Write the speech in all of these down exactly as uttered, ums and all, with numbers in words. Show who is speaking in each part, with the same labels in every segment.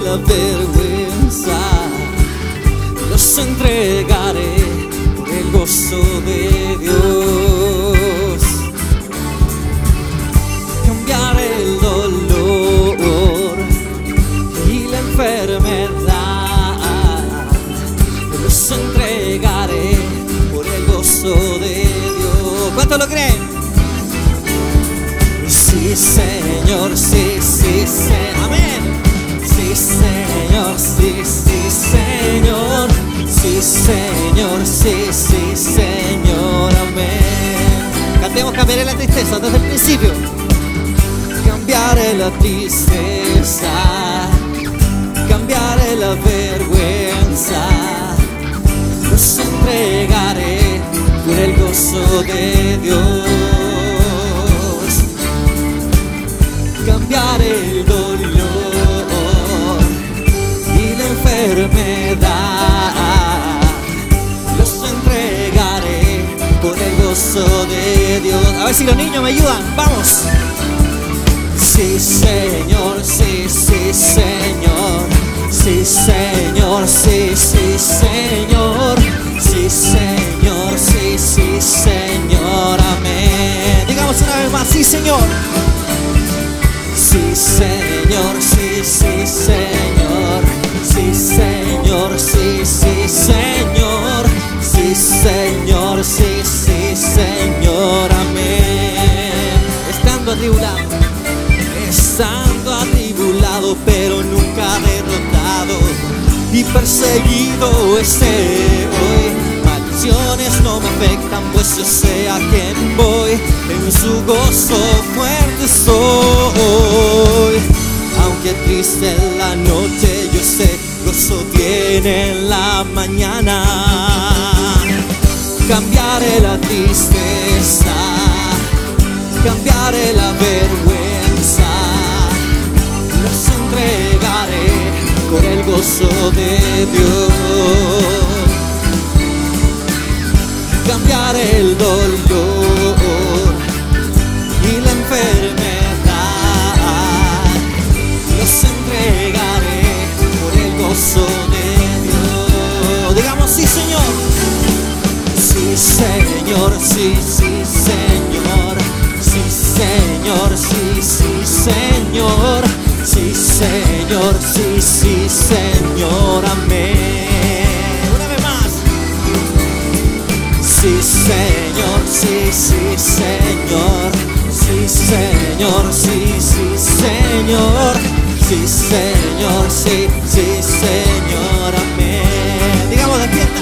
Speaker 1: la vergüenza, los entregaré por el gozo de Dios. Cambiaré el dolor y la enfermedad, los entregaré por el gozo de Dios. ¿Cuántos lo creen? Sí, Señor, sí, sí, sí, amén. Sí, Señor, sí, sí, Señor. Sí, Señor, sí, sí, Señor, amén. Cantemos Cambiaré la tristeza desde el principio. Cambiaré la tristeza, cambiaré la vergüenza, los entregaré por el gozo de Dios. Cambiaré el dolor y la enfermedad, los entregaré por el gozo de Dios. A ver si los niños me ayudan, vamos. Sí, Señor, sí, sí, Señor. Sí, Señor, sí, sí, Señor. Sí, Señor, sí, sí, Señor, amén. Digamos una vez más, sí, Señor. Sí, Señor, sí, sí, Señor. Sí, Señor, sí, sí, Señor. Sí, Señor, sí, sí, Señor, amén. Estando atribulado, estando atribulado, pero nunca derrotado, y perseguido esté hoy. Maldiciones no me afectan, pues yo sé a quién voy. En su gozo fuerte soy. Aunque triste en la noche, yo sé, gozo viene en la mañana. Cambiaré la tristeza, cambiaré la vergüenza, los entregaré por el gozo de Dios. Cambiaré el dolor y la enfermedad, los entregaré por el gozo de Dios. Digamos sí, Señor. Sí, Señor, sí, sí, Señor. Sí, Señor, sí, sí, Señor. Sí, Señor, sí, sí, Señor, amén. Una vez más. Sí, Señor, sí, sí, Señor. Sí, Señor, sí, sí, Señor. Sí, Señor, sí, sí, Señor, amén. Digamos, despierta.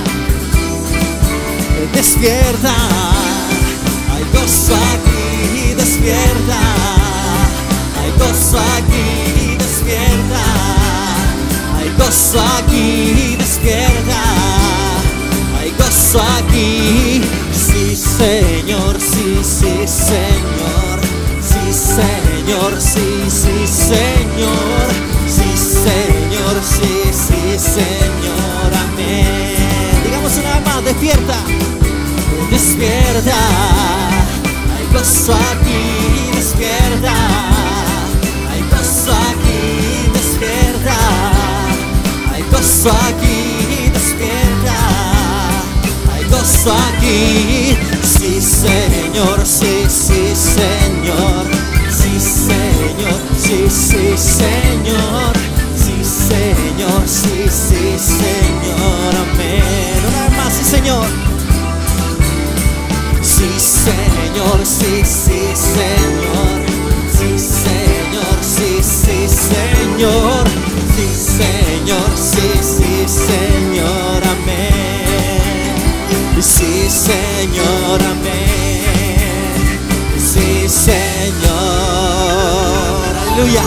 Speaker 1: Despierta. Hay gozo aquí, despierta. Hay gozo aquí, despierta. Hay gozo aquí, despierta. Hay gozo aquí. Sí, Señor, sí, sí, Señor. Sí, Señor, sí, sí, Señor. Sí, Señor, sí, sí, Señor, amén. Digamos una vez más, despierta. Despierta. Hay gozo aquí, despierta. Hay gozo aquí, despierta. Hay gozo aquí, despierta. Hay gozo aquí. Sí, Señor, sí, sí, Señor. Sí, Señor, sí, sí, Señor. Sí, Señor, sí, sí, Señor, amén. Una vez más, sí, Señor. Sí, Señor, sí, sí, Señor. Sí, Señor, sí, sí, Señor. Sí, Señor, sí, sí, Señor, amén. Sí, Señor, amén. Sí, Señor, aleluya.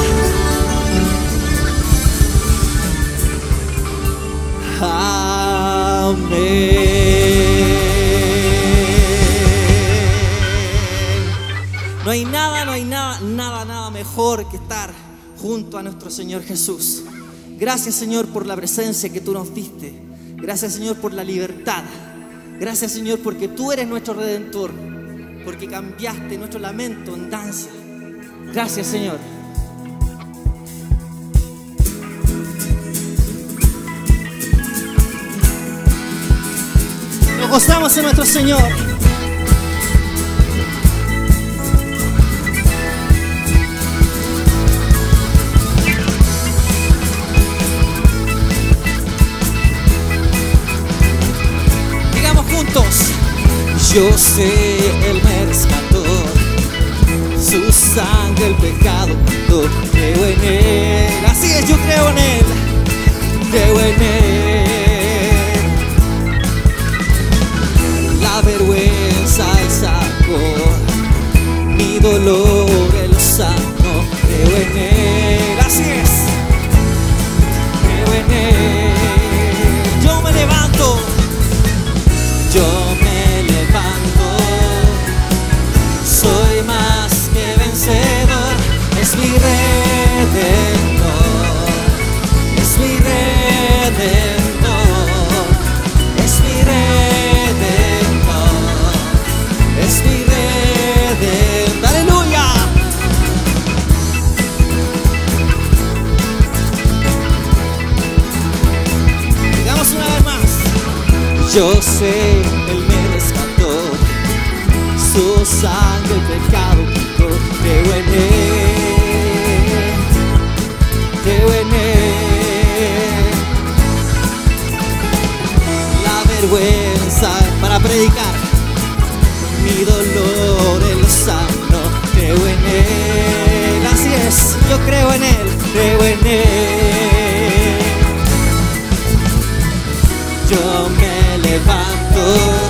Speaker 1: Amén. No hay nada, no hay nada, nada, nada mejor que estar junto a nuestro Señor Jesús. Gracias, Señor, por la presencia que tú nos diste. Gracias, Señor, por la libertad. Gracias, Señor, porque tú eres nuestro Redentor, porque cambiaste nuestro lamento en danza. Gracias, Señor. gozamos en nuestro Señor. Digamos juntos: yo sé, Él me rescató, su sangre, el pecado, yo creo en Él. Así es, yo creo en Él, creo en Él. La vergüenza Él sacó, mi dolor Él lo sanó, creo en Él. Así es, creo en Él. Yo me levanto, yo me levanto, soy más que vencedor, es mi redentor, es mi redentor, es mi redentor, es mi redentor. ¡Aleluya! Digamos una vez más: yo sé, Él me rescató, su sangre, el pecado quitó, creo en Él, creo en Él. La vergüenza para predicar, mi dolor Él lo sanó, creo en Él. Así es, yo creo en Él, creo en Él. Yo me levanto,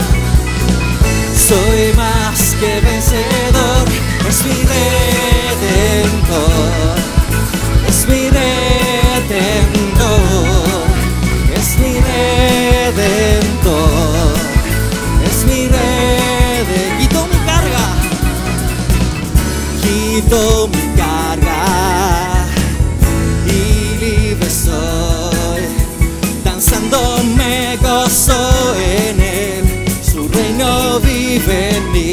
Speaker 1: soy más que vencedor, es mi redentor, es mi redentor, es mi redentor, es mi redentor. Quito mi carga, quito mi carga y libre soy, danzando me gozo en Él, su reino vive en mí.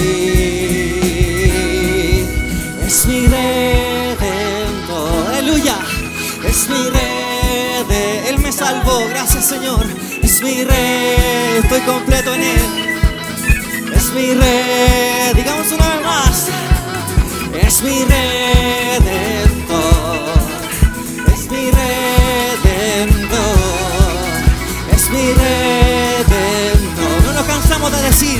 Speaker 1: Es mi redentor, aleluya, es mi redentor. Él me salvó, gracias Señor. Es mi rey, estoy completo en Él. Es mi rey, digamos una vez más: es mi redentor, es mi redentor, es mi redentor. No nos cansamos de decir: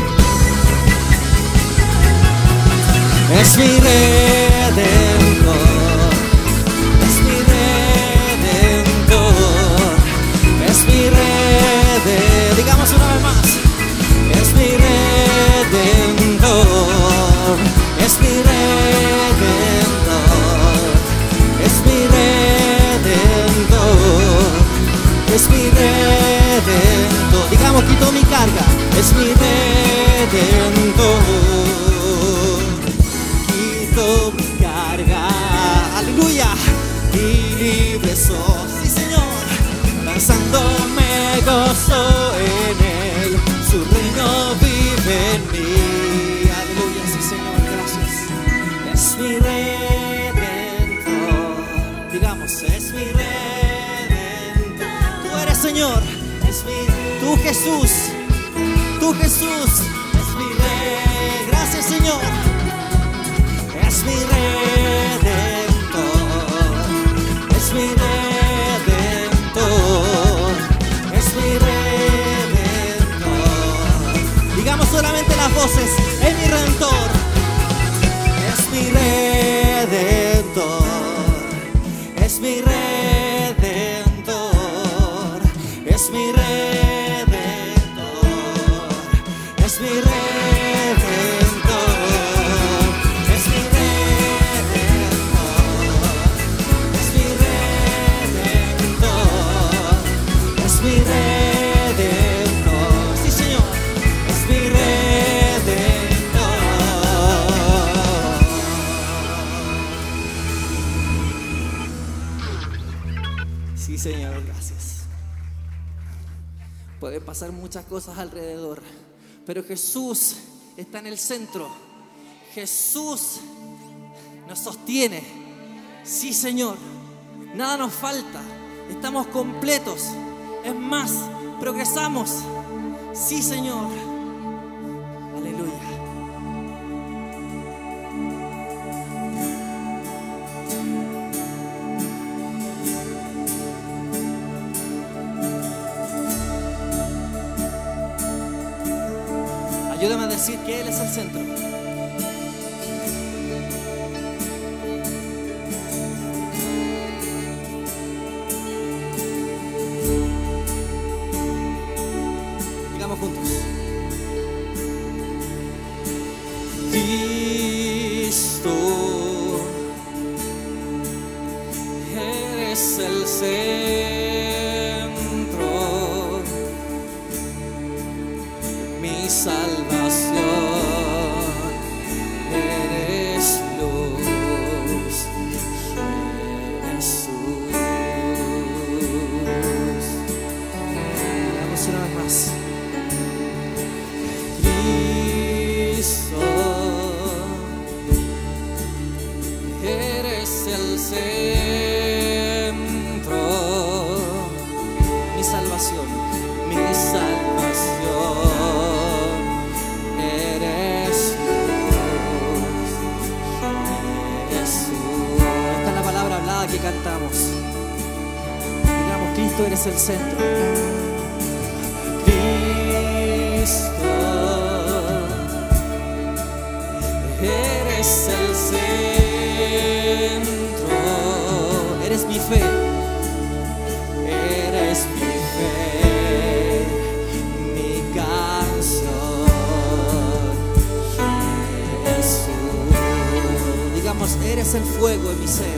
Speaker 1: es mi redentor, es mi redentor, es mi redentor. Digamos una vez más: es mi redentor, es mi redentor, es mi redentor, es mi redentor. Digamos: quito mi carga, es mi redentor, quito mi carga, aleluya, y libre soy. Sí Señor, danzando me gozo en Él, su reino vive en mí. Aleluya, sí Señor, gracias. Es mi redentor, digamos: es mi redentor. Tú eres Señor, es mi, tú Jesús, tú Jesús, es mi rey. Gracias Señor. Es mi redentor, es mi redentor, es mi redentor. Digamos solamente las voces: es mi redentor, es mi redentor, es mi redentor, es mi redentor, es mi redentor. Sí, Señor, gracias. Pueden pasar muchas cosas alrededor, pero Jesús está en el centro. Jesús nos sostiene. Sí, Señor, nada nos falta. Estamos completos. Es más, progresamos. Sí, Señor. Aleluya. Ayúdame a decir que Él es el centro. Digamos juntos. Cristo, eres el centro, mi salvación, eres luz, Jesús. Vamos una vez más. Cristo, eres el centro, mi salvación, mi salvación, eres luz, Jesús. Esta es la palabra hablada que cantamos. Digamos, Cristo, eres el centro. Cristo, eres el centro, eres mi fe, eres mi fe, mi canción, Jesús. Digamos, eres el fuego en mi ser,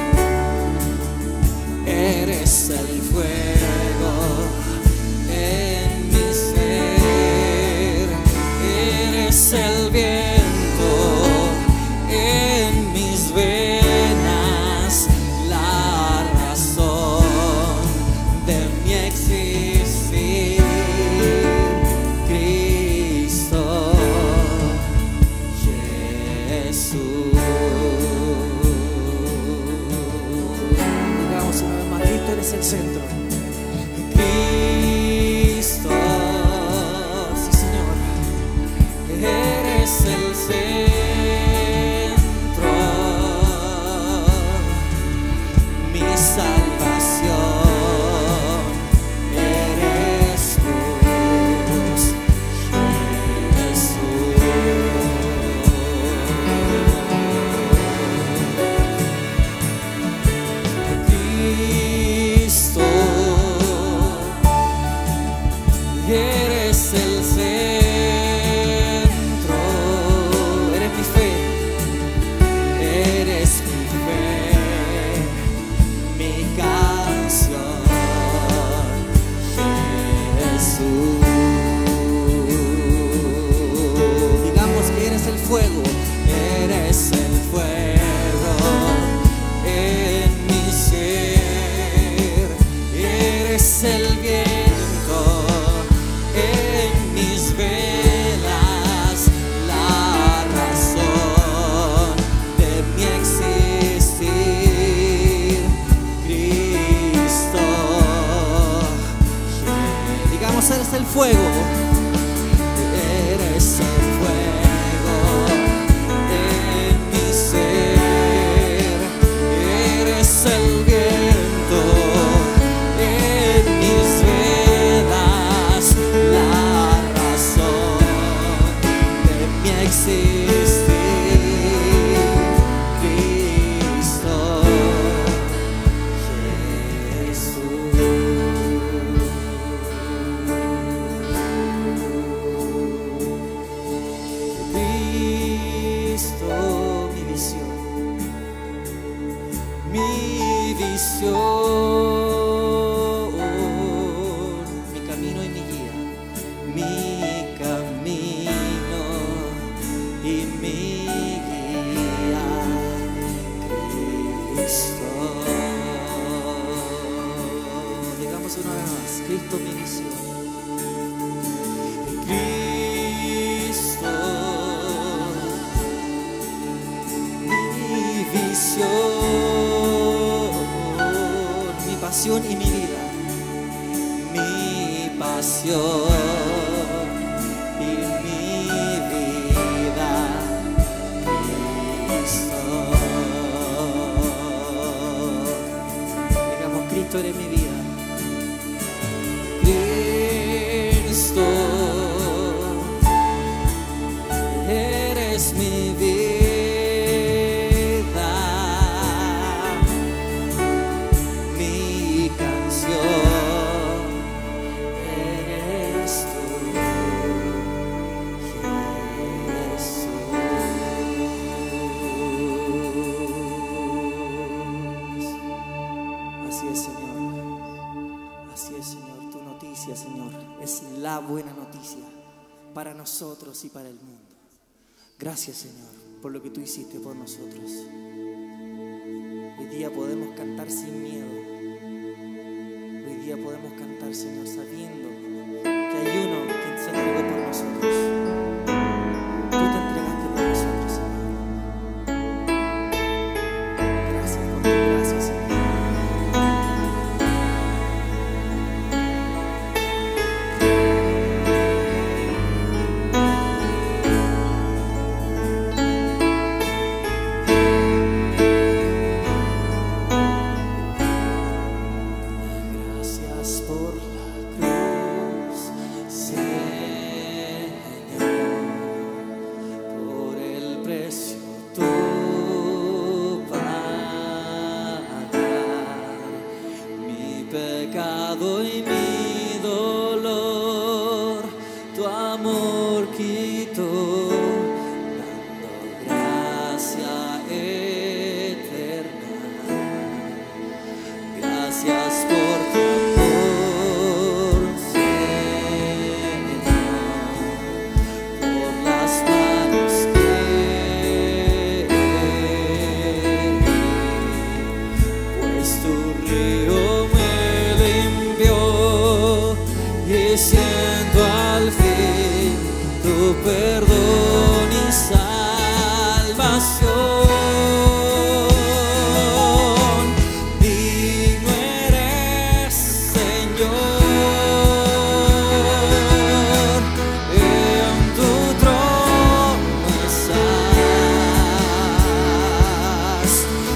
Speaker 1: eres el fuego en mi ser, eres el viento en mis venas, la razón de mi existir. Cristo Jesús. Digamos una vez más, Cristo, eres el centro. Cristo, sí, Señor, eres el centro, mi salvación, eres luz, Jesús. Cristo, eres el centro, eres mi fe, eres mi fe, mi canción, Jesús. Digamos que eres el fuego, eres el fuego en mi ser, eres el viento en mis velas, la razón de mi existir. Cristo, digamos, eres el fuego, eres el fuego en mi ser, eres el viento en mis venas, la razón de mi existir. Cristo Jesús. Cristo, mi visión, mi visión, mi camino y mi guía, mi camino y mi guía, Cristo. Digamos una vez más, Cristo, mi visión. Cristo, mi visión, mi pasión y mi vida, mi pasión Cristo eres mi vida. Cristo, eres mi vida, mi canción, eres tú, Jesús. Así es, Señor. Así es, Señor. Tu noticia, Señor, es la buena noticia para nosotros y para el mundo. Gracias, Señor, por lo que tú hiciste por nosotros. Hoy día podemos cantar sin miedo. Hoy día podemos cantar, Señor, sabiendo que hay uno que se entregó por nosotros. Tú te entregaste por nosotros, Señor. Gracias por tu gracia, Señor. Pecado y mi dolor, tu amor quitó, dando gracia eterna. Gracias por tu amor, Señor, por las manos que pues tu río y siento al fin tu perdón y salvación. Digno eres, Señor, en tu trono estás,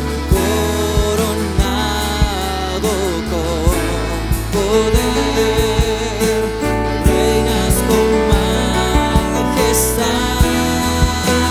Speaker 1: coronado con poder. Reinas con majestad.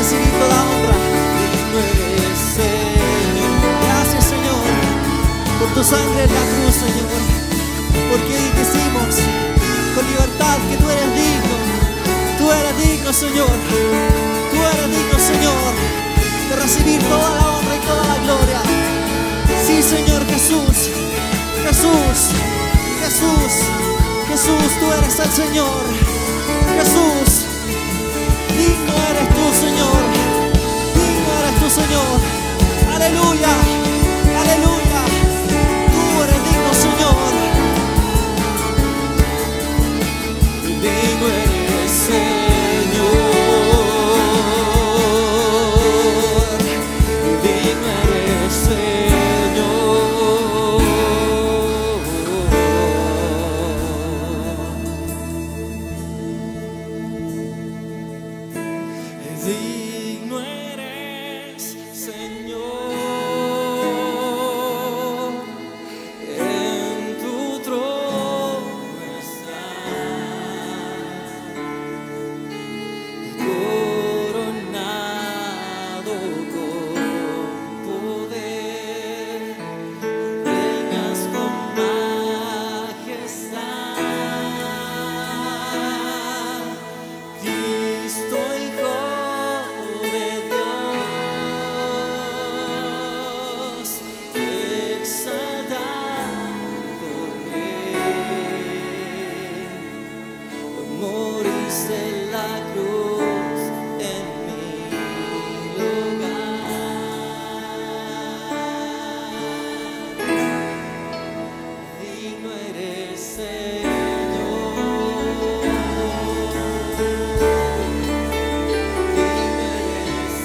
Speaker 1: recibir toda honra. Digno eres, Señor. Gracias, Señor, por tu sangre en la cruz, Señor, porque decimos con libertad que tú eres digno. Tú eres digno, Señor. Tú eres digno, Señor, de recibir toda la honra y toda la gloria. Sí, Señor Jesús. Jesús, Jesús, Jesús, tú eres el Señor. Jesús, digno eres tú, Señor. Digno eres tú, Señor. Aleluya, aleluya. Tú eres digno, Señor. Digno eres, Señor. Digno eres, Señor. Digno eres, Señor, en tu trono estás, coronado con poder, reinas con majestad. Cristo, Hijo de Dios, exaltado Rey, moriste en la cruz en mi lugar. Digno eres, Señor. Digno eres,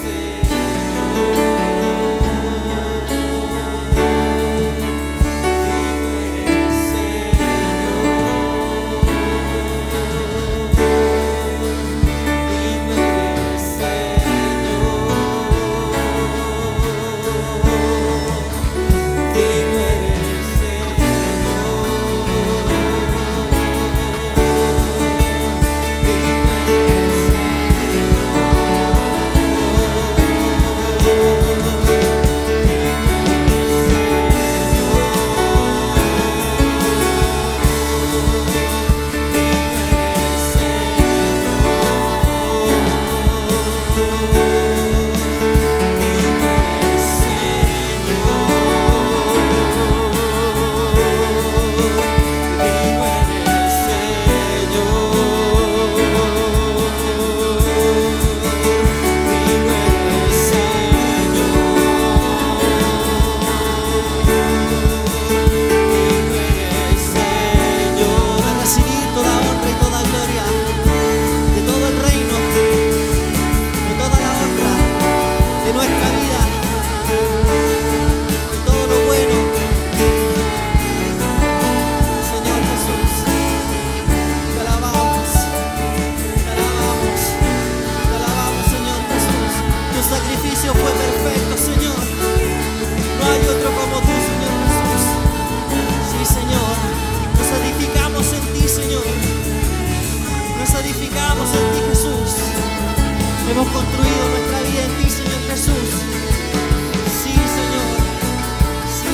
Speaker 1: hemos construido nuestra vida en ti, Señor Jesús. Sí, Señor. Sí,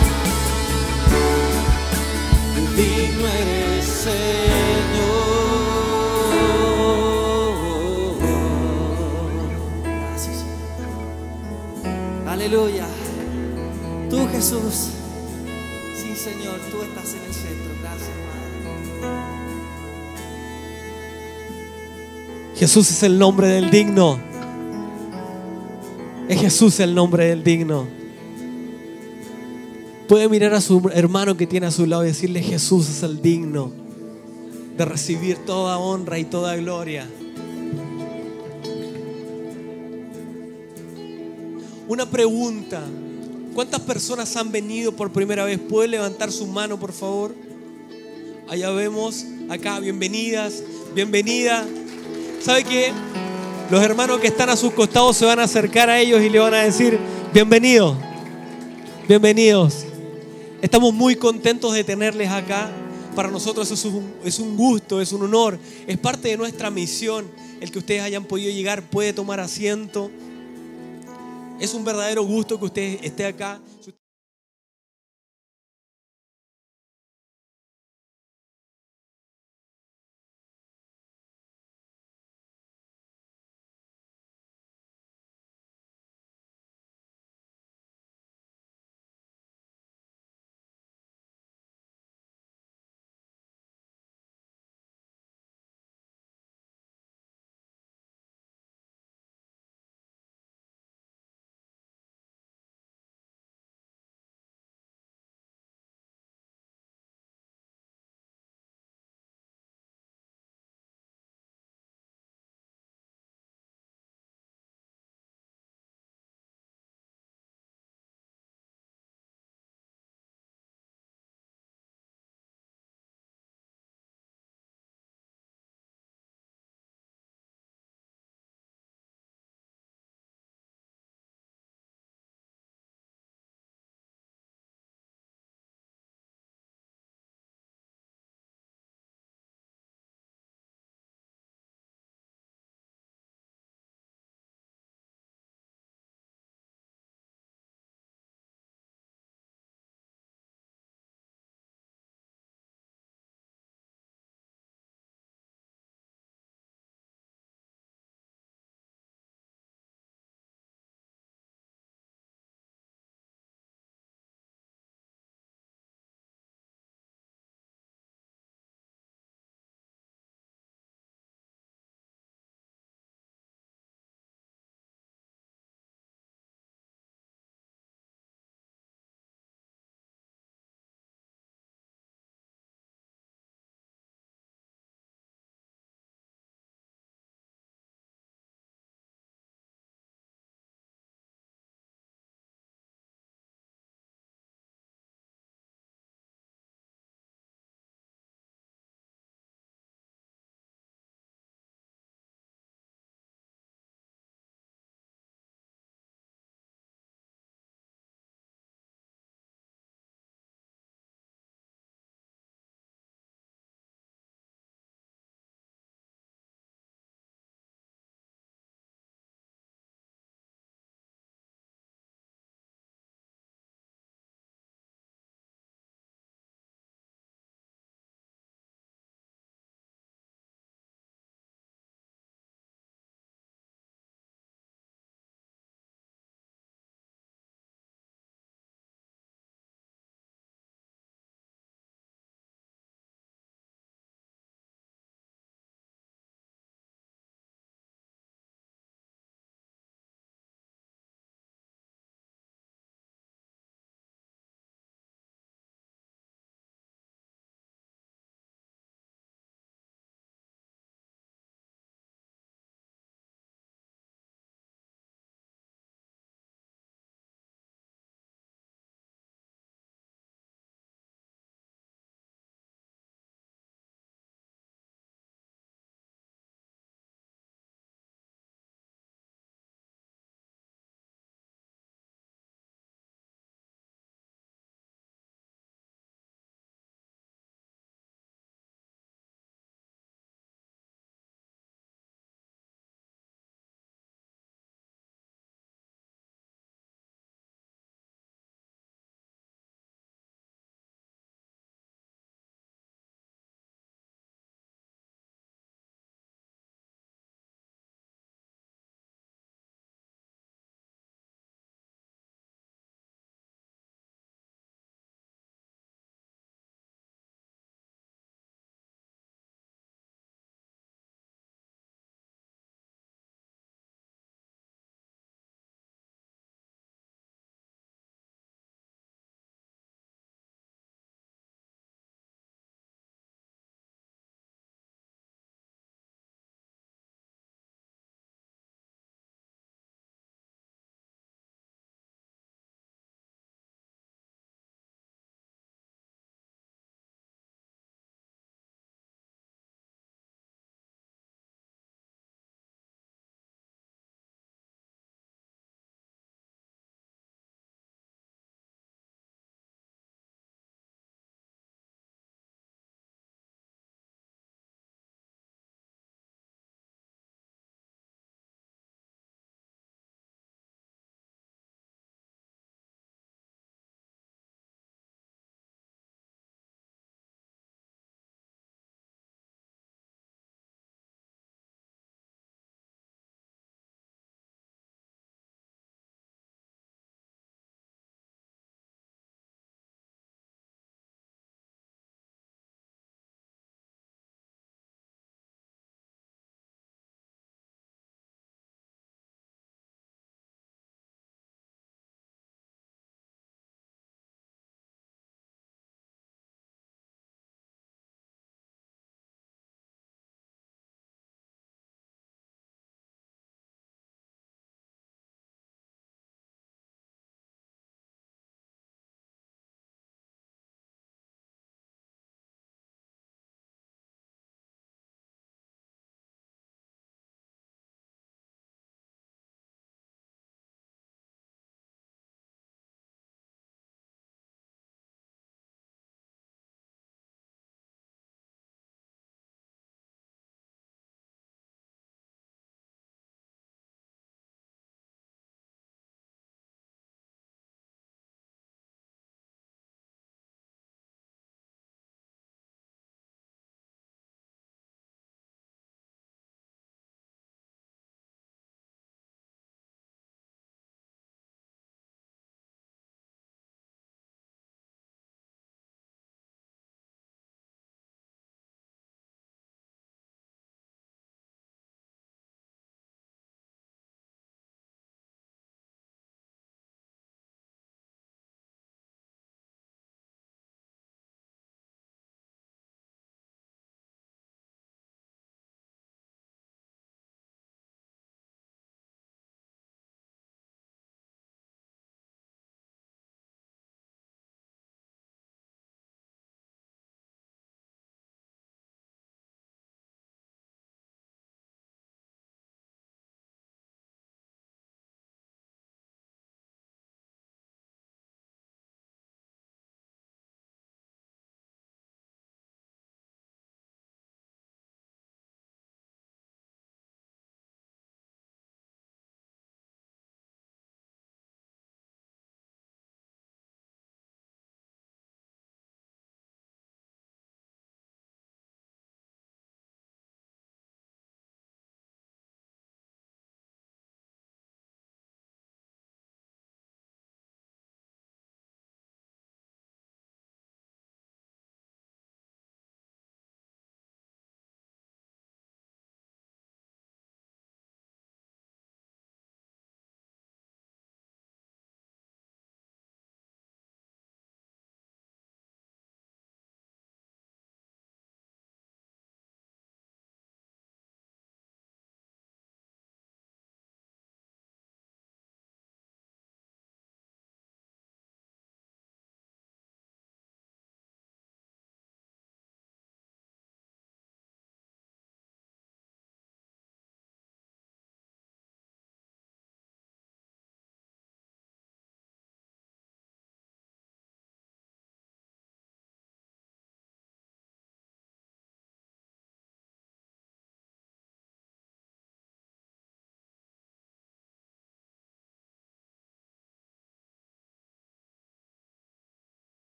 Speaker 1: Señor. Digno eres, Señor. Gracias, Señor. Aleluya. Tú, Jesús. Sí, Señor, tú estás en el centro. Gracias, Padre.
Speaker 2: Jesús es el nombre del digno. Es Jesús el nombre del digno. Puede mirar a su hermano que tiene a su lado y decirle: Jesús es el digno de recibir toda honra y toda gloria. Una pregunta: ¿cuántas personas han venido por primera vez? ¿Puede levantar su mano, por favor? Allá vemos, acá, bienvenidas, bienvenida. ¿Sabe qué? Los hermanos que están a sus costados se van a acercar a ellos y le van a decir: bienvenidos, bienvenidos. Estamos muy contentos de tenerles acá. Para nosotros es un, es un gusto, es un honor, es parte de nuestra misión el que ustedes hayan podido llegar puede tomar asiento. Es un verdadero gusto que usted esté acá.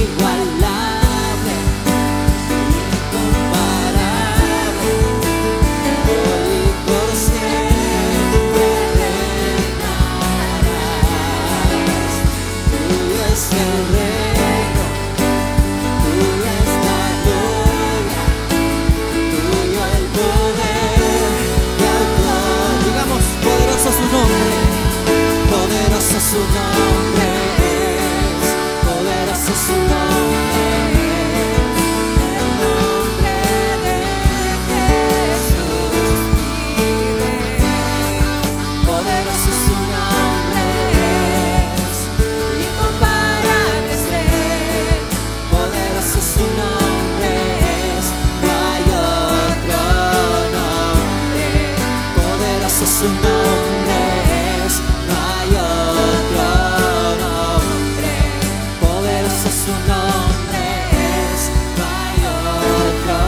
Speaker 1: inigualable, incomparable, hoy y por siempre reinarás. Tuyo es el reino, tuya es la gloria, tuyo el poder y autor. Digamos, poderoso su nombre, poderoso su nombre es, poderoso su nombre es, el nombre de Jesús vive. Poderoso su nombre es, incomparable es Él. Poderoso su nombre es, no hay otro nombre. Poderoso su nombre es, no hay otro nombre. Poderoso su nombre es, no hay otro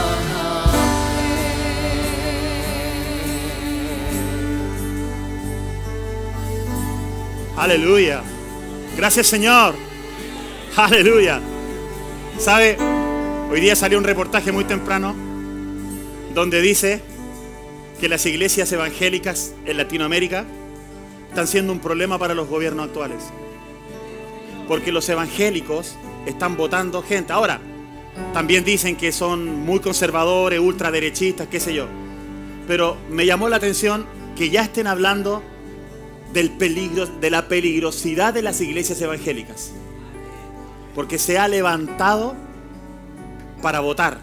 Speaker 1: nombre.
Speaker 3: Aleluya. Gracias, Señor. Aleluya. ¿Sabe? Hoy día salió un reportaje muy temprano donde dice que las iglesias evangélicas en Latinoamérica están siendo un problema para los gobiernos actuales. Porque los evangélicos están votando gente. Ahora, también dicen que son muy conservadores, ultraderechistas, qué sé yo. Pero me llamó la atención que ya estén hablando del peligro, de la peligrosidad de las iglesias evangélicas. Porque se ha levantado para votar,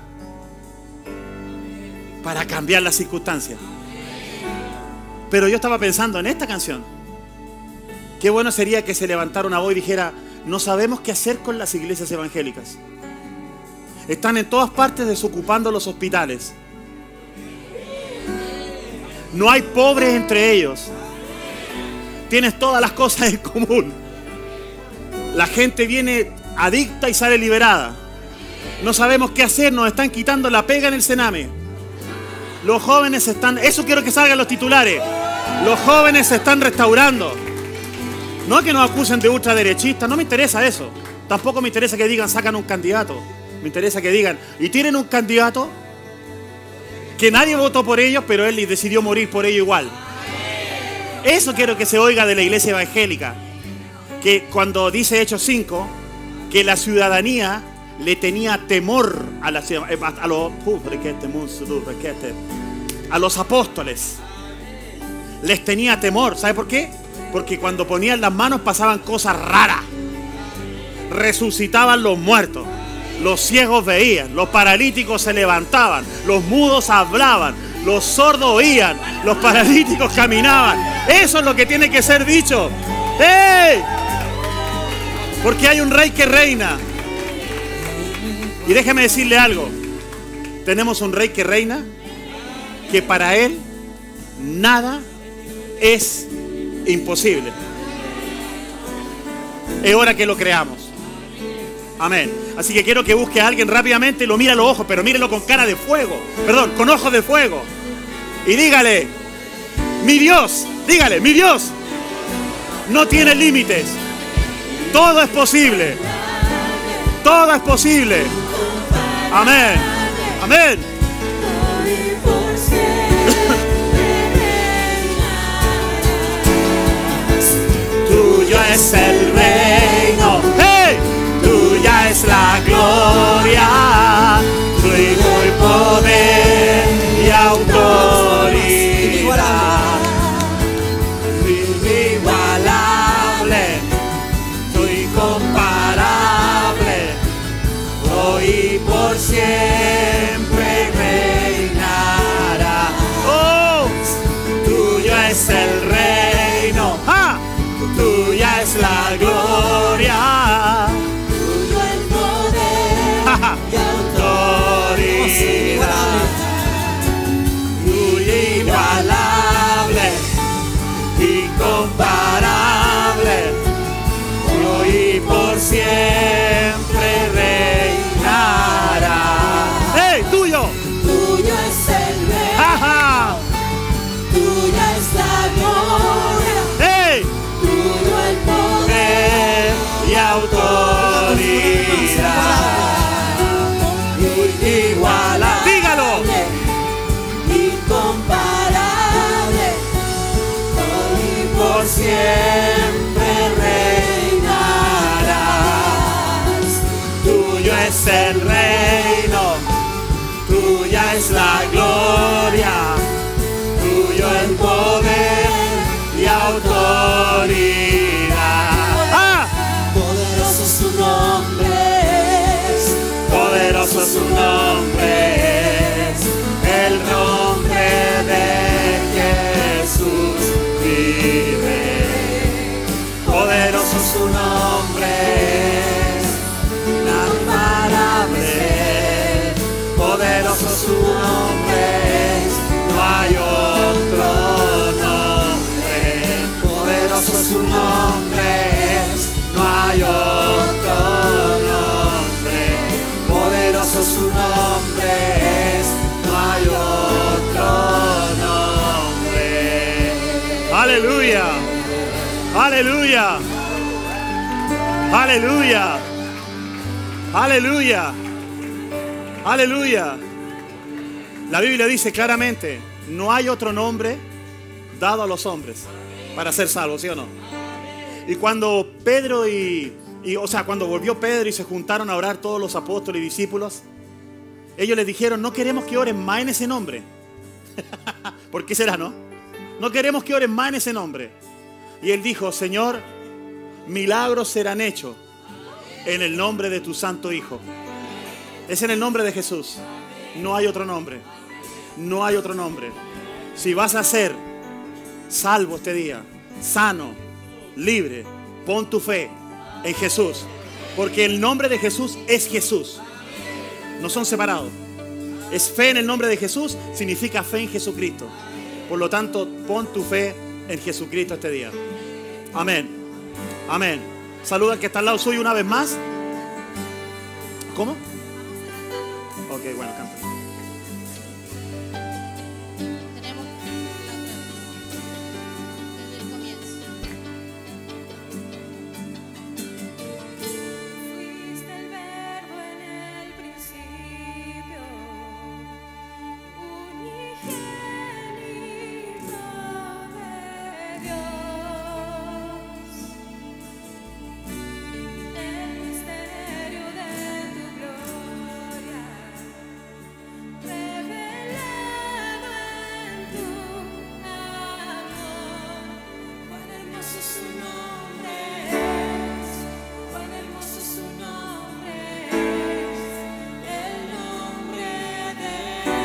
Speaker 3: para cambiar las circunstancias. Pero yo estaba pensando en esta canción. Qué bueno sería que se levantara una voz y dijera: no sabemos qué hacer con las iglesias evangélicas. Están en todas partes desocupando los hospitales. No hay pobres entre ellos. Tienes todas las cosas en común. La gente viene adicta y sale liberada. No sabemos qué hacer, nos están quitando la pega en el Sename. Los jóvenes están... Eso quiero que salgan los titulares. Los jóvenes se están restaurando. No es que nos acusen de ultraderechistas, no me interesa eso. Tampoco me interesa que digan sacan un candidato. Me interesa que digan, y tienen un candidato que nadie votó por ellos, pero él decidió morir por ello igual. Eso quiero que se oiga de la iglesia evangélica. Que cuando dice Hechos cinco, que la ciudadanía le tenía temor a, la, a, los, a los apóstoles. Les tenía temor. ¿Sabe por qué? Porque cuando ponían las manos pasaban cosas raras. Resucitaban los muertos. Los ciegos veían. Los paralíticos se levantaban. Los mudos hablaban. Los sordos oían. Los paralíticos caminaban. Eso es lo que tiene que ser dicho. ¡Hey! Porque hay un rey que reina. Y déjeme decirle algo. Tenemos un rey que reina, que para él nada es imposible. Es hora que lo creamos. Amén. Así que quiero que busque a alguien rápidamente y lo mire a los ojos, pero mírelo con cara de fuego. Perdón, con ojos de fuego. Y dígale: mi Dios, dígale, mi Dios no tiene límites. Todo es posible. Todo es posible. Amén. Amén. Tuyo es el reino. ¡Hey! Tuya es la gloria. Tuyo el poder y autoridad. Inigualable. Tu incomparable. Hoy por siempre reinará. Oh, tuyo es el reino. ¡Ah! Tuya es la gloria.
Speaker 1: Tuyo el poder y autoridad.
Speaker 3: Tuyo inigualable, incomparable. Hoy por siempre reinará. ¡Hey, tuyo!
Speaker 1: Tuyo es el reino.
Speaker 3: ¡Ajá!
Speaker 1: Tuya es la gloria.
Speaker 3: ¡Hey!
Speaker 1: Tuyo el poder
Speaker 3: Y autoridad. nombre es incomparable, poderoso su nombre es, no hay otro nombre, poderoso su nombre es, no hay otro nombre, poderoso su nombre es, no hay otro nombre. Aleluya, aleluya, aleluya, aleluya, aleluya. La Biblia dice claramente, no hay otro nombre dado a los hombres para ser salvos, ¿sí o no? Y cuando Pedro y, y, o sea, cuando volvió Pedro y se juntaron a orar todos los apóstoles y discípulos, ellos les dijeron, no queremos que oren más en ese nombre. ¿Por qué será, no? No queremos que oren más en ese nombre. Y él dijo, Señor, milagros serán hechos en el nombre de tu santo Hijo. Es en el nombre de Jesús. No hay otro nombre. No hay otro nombre. Si vas a ser salvo este día, sano, libre, pon tu fe en Jesús. Porque el nombre de Jesús es Jesús. No son separados. Es fe en el nombre de Jesús, significa fe en Jesucristo. Por lo tanto, pon tu fe en Jesucristo este día. Amén. Amén. Saluda al que está al lado suyo una vez más. ¿Cómo? Ok, bueno, canta.
Speaker 4: Tenemos la otra vez, desde el comienzo.
Speaker 5: Fuiste el verbo en el principio, unigénito de Dios, el misterio de tu gloria, revelado en tu amor. Cuán hermoso su nombre es, cuán hermoso su nombre es, el nombre de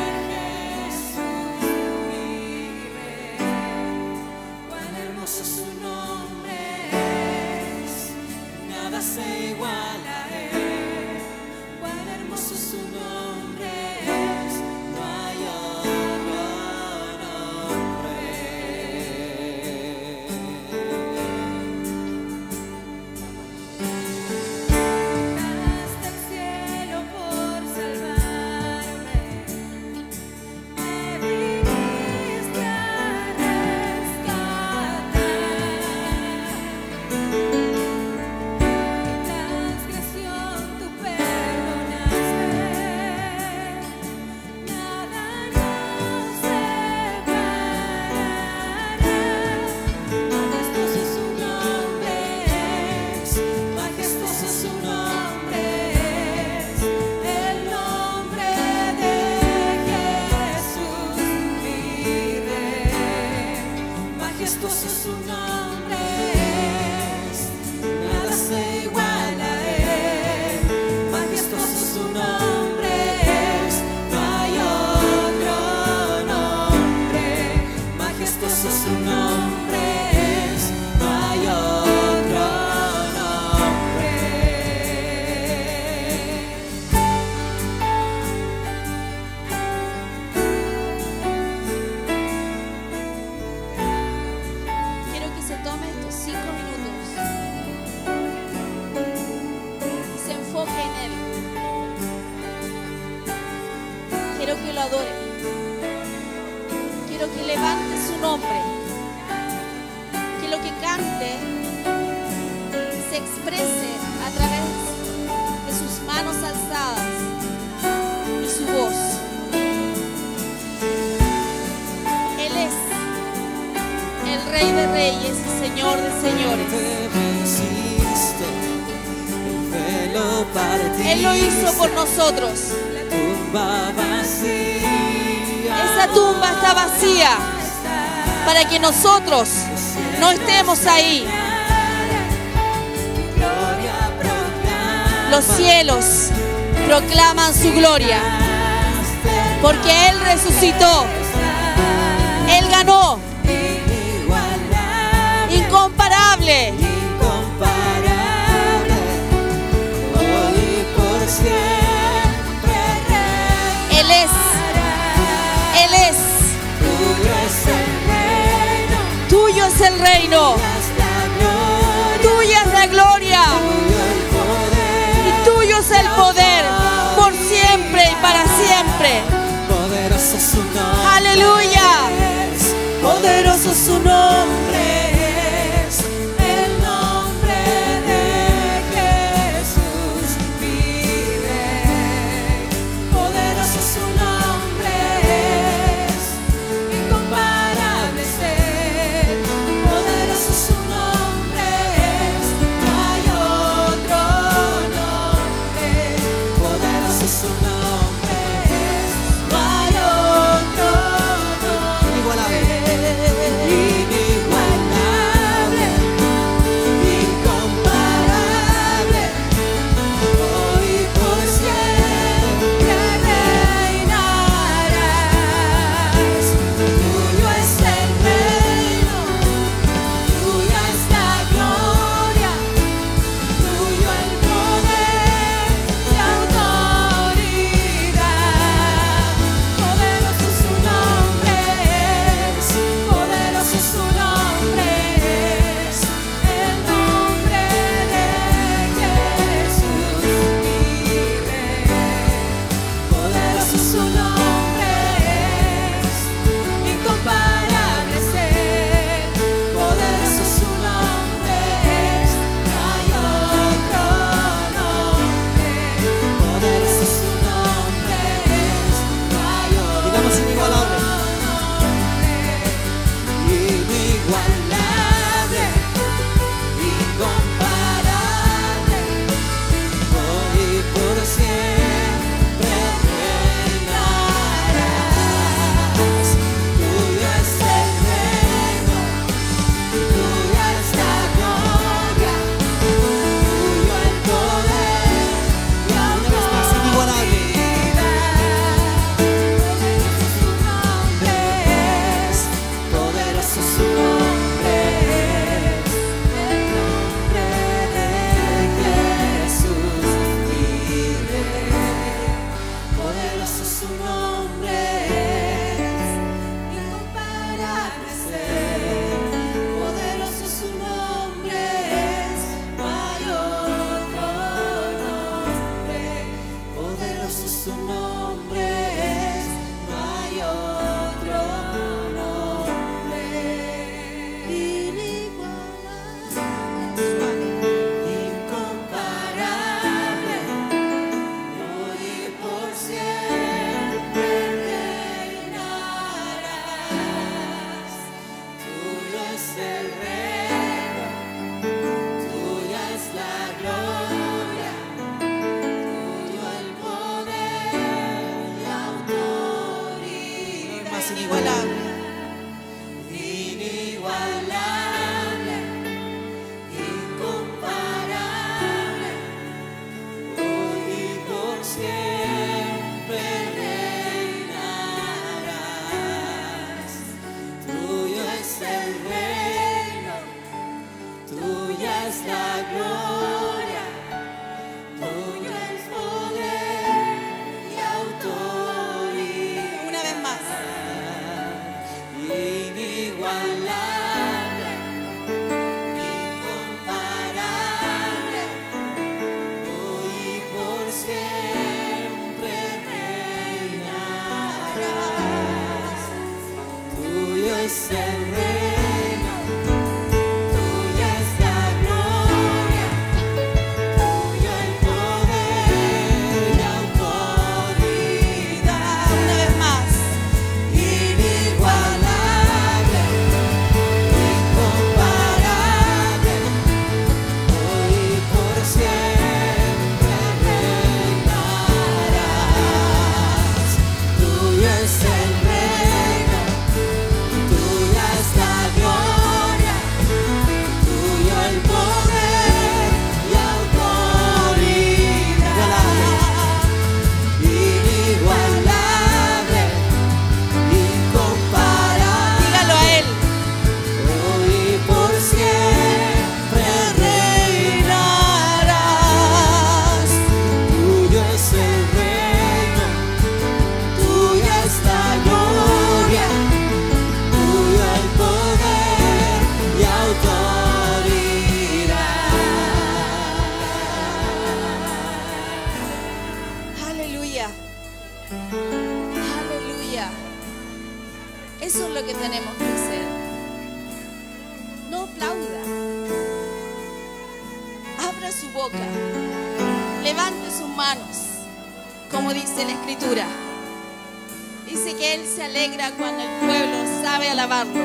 Speaker 5: Jesús vive. Cuán hermoso su nombre es, nada se iguala a él. Cuán hermoso su nombre es, no hay otro nombre. Bajaste al cielo por salvarme, me viniste a rescatar. Transgresión tú perdonaste, nada nos separará. Majestuoso su nombre es, majestuoso su nombre es, el nombre de Jesús vive. Majestuoso su nombre es, nada se iguala a él. Majestuoso su nombre es, no hay otro nombre. Majestuoso su nombre es, no hay otro nombre.
Speaker 4: Quiero que se tome estos cinco minutos y se enfoque en Él. Quiero que lo adore. Quiero que levante su nombre. Que lo que cante se exprese a través de sus manos alzadas y su voz. Él es el Rey de Reyes y Señor de Señores. Él lo hizo por nosotros. Esa tumba está vacía para que nosotros no estemos ahí. Los cielos proclaman su gloria, porque Él resucitó. Él ganó. Incomparable.
Speaker 5: Poderoso su nombre es, el nombre de Jesús, mi Rey. Poderoso su nombre es, incomparable es Él. Poderoso su nombre es, no hay otro nombre. Poderoso su nombre es, no hay otro nombre.
Speaker 1: Inigualable.
Speaker 5: Inigualable, incomparable, hoy y por siempre reinarás. Tuyo es el reino, tuya es la gloria, tuyo el poder y autoridad. Poderoso su nombre es, poderoso su nombre es, el nombre de Jesús, mi Rey. Poderoso su nombre es, incomparable es Él. Poderoso su nombre es, no hay otro nombre. Poderoso su nombre es, no hay otro
Speaker 1: Digamos inigualable.
Speaker 5: inigualable, incomparable, hoy y por siempre reinarás. Tuyo es el reino, tuya es la gloria, tuyo el poder y
Speaker 1: Una vez más, inigualable.
Speaker 5: Poderoso su nombre es, el nombre de Jesús, mi Rey. Poderoso su nombre es, incomparable es Él. Poderoso su nombre es, no hay otro nombre. Poderoso su nombre es, no hay otro nombre. Inigualable, incomparable, hoy y por siempre reinarás. Tuyo es el reino, tuya es la gloria, tuyo el poder y autoridad.
Speaker 1: Más inigualable.
Speaker 5: Inigualable, incomparable, hoy y por siempre reinarás. Tuyo es el reino, tuya es la gloria, tuyo el poder y autoridad.
Speaker 4: Una vez más.
Speaker 5: Inigualable, incomparable, hoy y por siempre reinarás. Tuyo es el reino, tuya es la gloria, tuyo el poder y autoridad.
Speaker 4: Una vez más.
Speaker 5: Inigualable, incomparable, hoy y por siempre reinarás. Tuyo es el reino, tuya es la gloria, tuyo el poder y autoridad. Inigualable, incomparable,
Speaker 4: Dígalo a Él.
Speaker 5: hoy y por siempre reinarás. Tuyo es el reino, tuya es la gloria, tuyo el poder y autoridad.
Speaker 4: Aleluya. Aleluya. Eso es lo que tenemos que hacer. abra su boca, levante sus manos, como dice la Escritura. Dice que Él se alegra cuando el pueblo sabe alabarlo.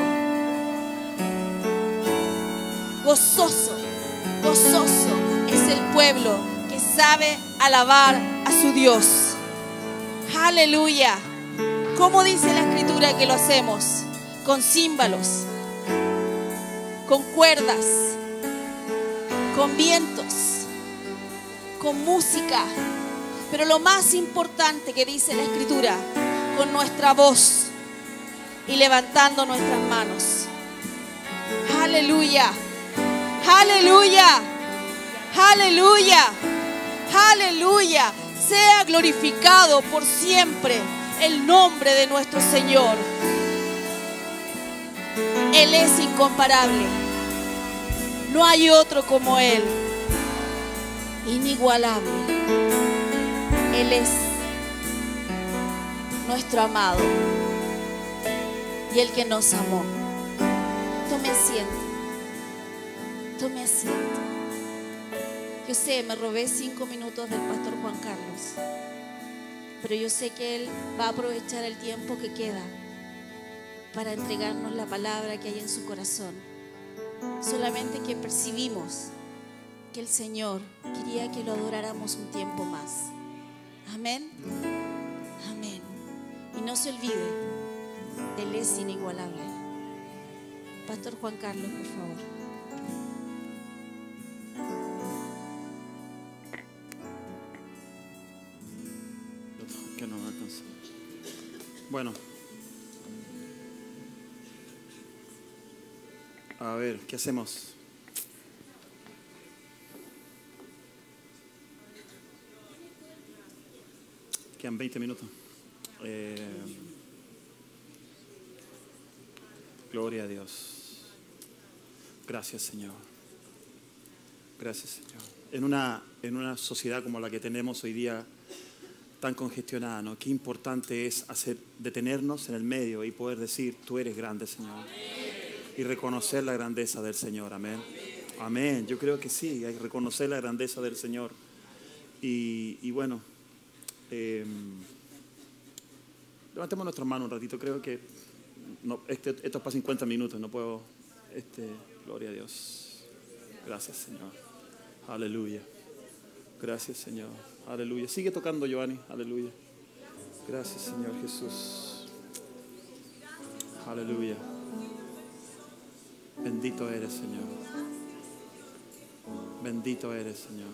Speaker 4: Gozoso, gozoso es el pueblo que sabe alabar a su Dios. Aleluya. ¿Cómo dice la Escritura que lo hacemos? Con címbalos, con cuerdas, con vientos, con música. Pero lo más importante que dice la Escritura, con nuestra voz y levantando nuestras manos. Aleluya, aleluya, aleluya, aleluya. Sea glorificado por siempre el nombre de nuestro Señor. Él es incomparable. No hay otro como Él. Inigualable. Él es nuestro amado y el que nos amó. Tome asiento. Tome asiento. Yo sé, me robé cinco minutos del pastor Juan Carlos, pero yo sé que Él va a aprovechar el tiempo que queda para entregarnos la palabra que hay en su corazón. Solamente que percibimos que el Señor quería que lo adoráramos un tiempo más. Amén. Amén. Y no se olvide, Él es inigualable. Pastor Juan Carlos, por favor.
Speaker 3: Que no me alcanzó. Bueno. A ver, ¿qué hacemos? Quedan veinte minutos. Eh, gloria a Dios. Gracias, Señor. Gracias, Señor. En una, en una sociedad como la que tenemos hoy día, tan congestionada, ¿no? Qué importante es hacer, detenernos en el medio y poder decir, tú eres grande, Señor. Y reconocer la grandeza del Señor. Amén. Amén. Yo creo que sí, hay que reconocer la grandeza del Señor. Y, y bueno, eh, levantemos nuestras manos un ratito. Creo que no, este, esto es para cincuenta minutos. No puedo. Este, gloria a Dios. Gracias, Señor. Aleluya. Gracias, Señor. Aleluya. Sigue tocando, Giovanni. Aleluya. Gracias, Señor Jesús. Aleluya. Bendito eres, Señor. Bendito eres, Señor.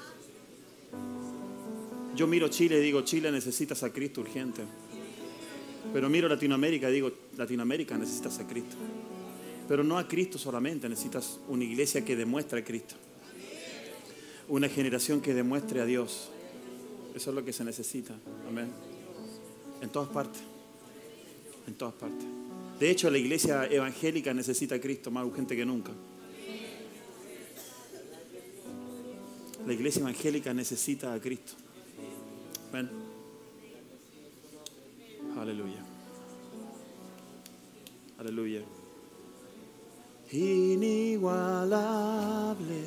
Speaker 3: Yo miro Chile y digo, Chile necesitas a Cristo urgente. Pero miro Latinoamérica y digo, Latinoamérica necesitas a Cristo. Pero no a Cristo solamente, necesitas una iglesia que demuestre a Cristo. Una generación que demuestre a Dios. Eso es lo que se necesita. Amén. En todas partes. En todas partes. De hecho, la iglesia evangélica necesita a Cristo más urgente que nunca. La iglesia evangélica necesita a Cristo. Amén. Aleluya. Aleluya. Inigualable.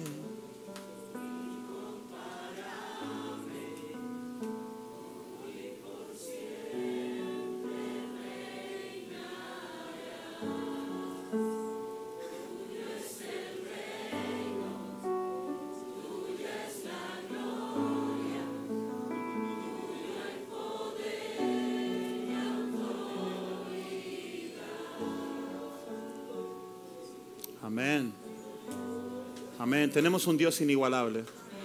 Speaker 3: Amén. Amén. Tenemos un Dios inigualable.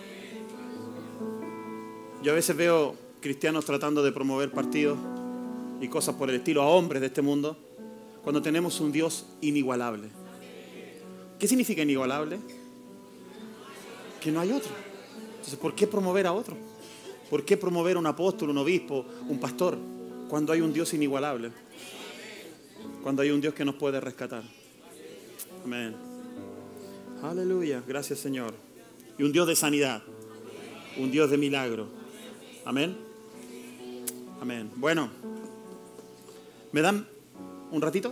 Speaker 3: Yo a veces veo cristianos tratando de promover partidos y cosas por el estilo a hombres de este mundo, cuando tenemos un Dios inigualable. ¿Qué significa inigualable? Que no hay otro. Entonces, ¿por qué promover a otro? ¿Por qué promover a un apóstol, un obispo, un pastor, cuando hay un Dios inigualable? Cuando hay un Dios que nos puede rescatar. Amén. Aleluya. Gracias, Señor. Y un Dios de sanidad. Un Dios de milagro. Amén. Amén. Bueno. ¿Me dan un ratito?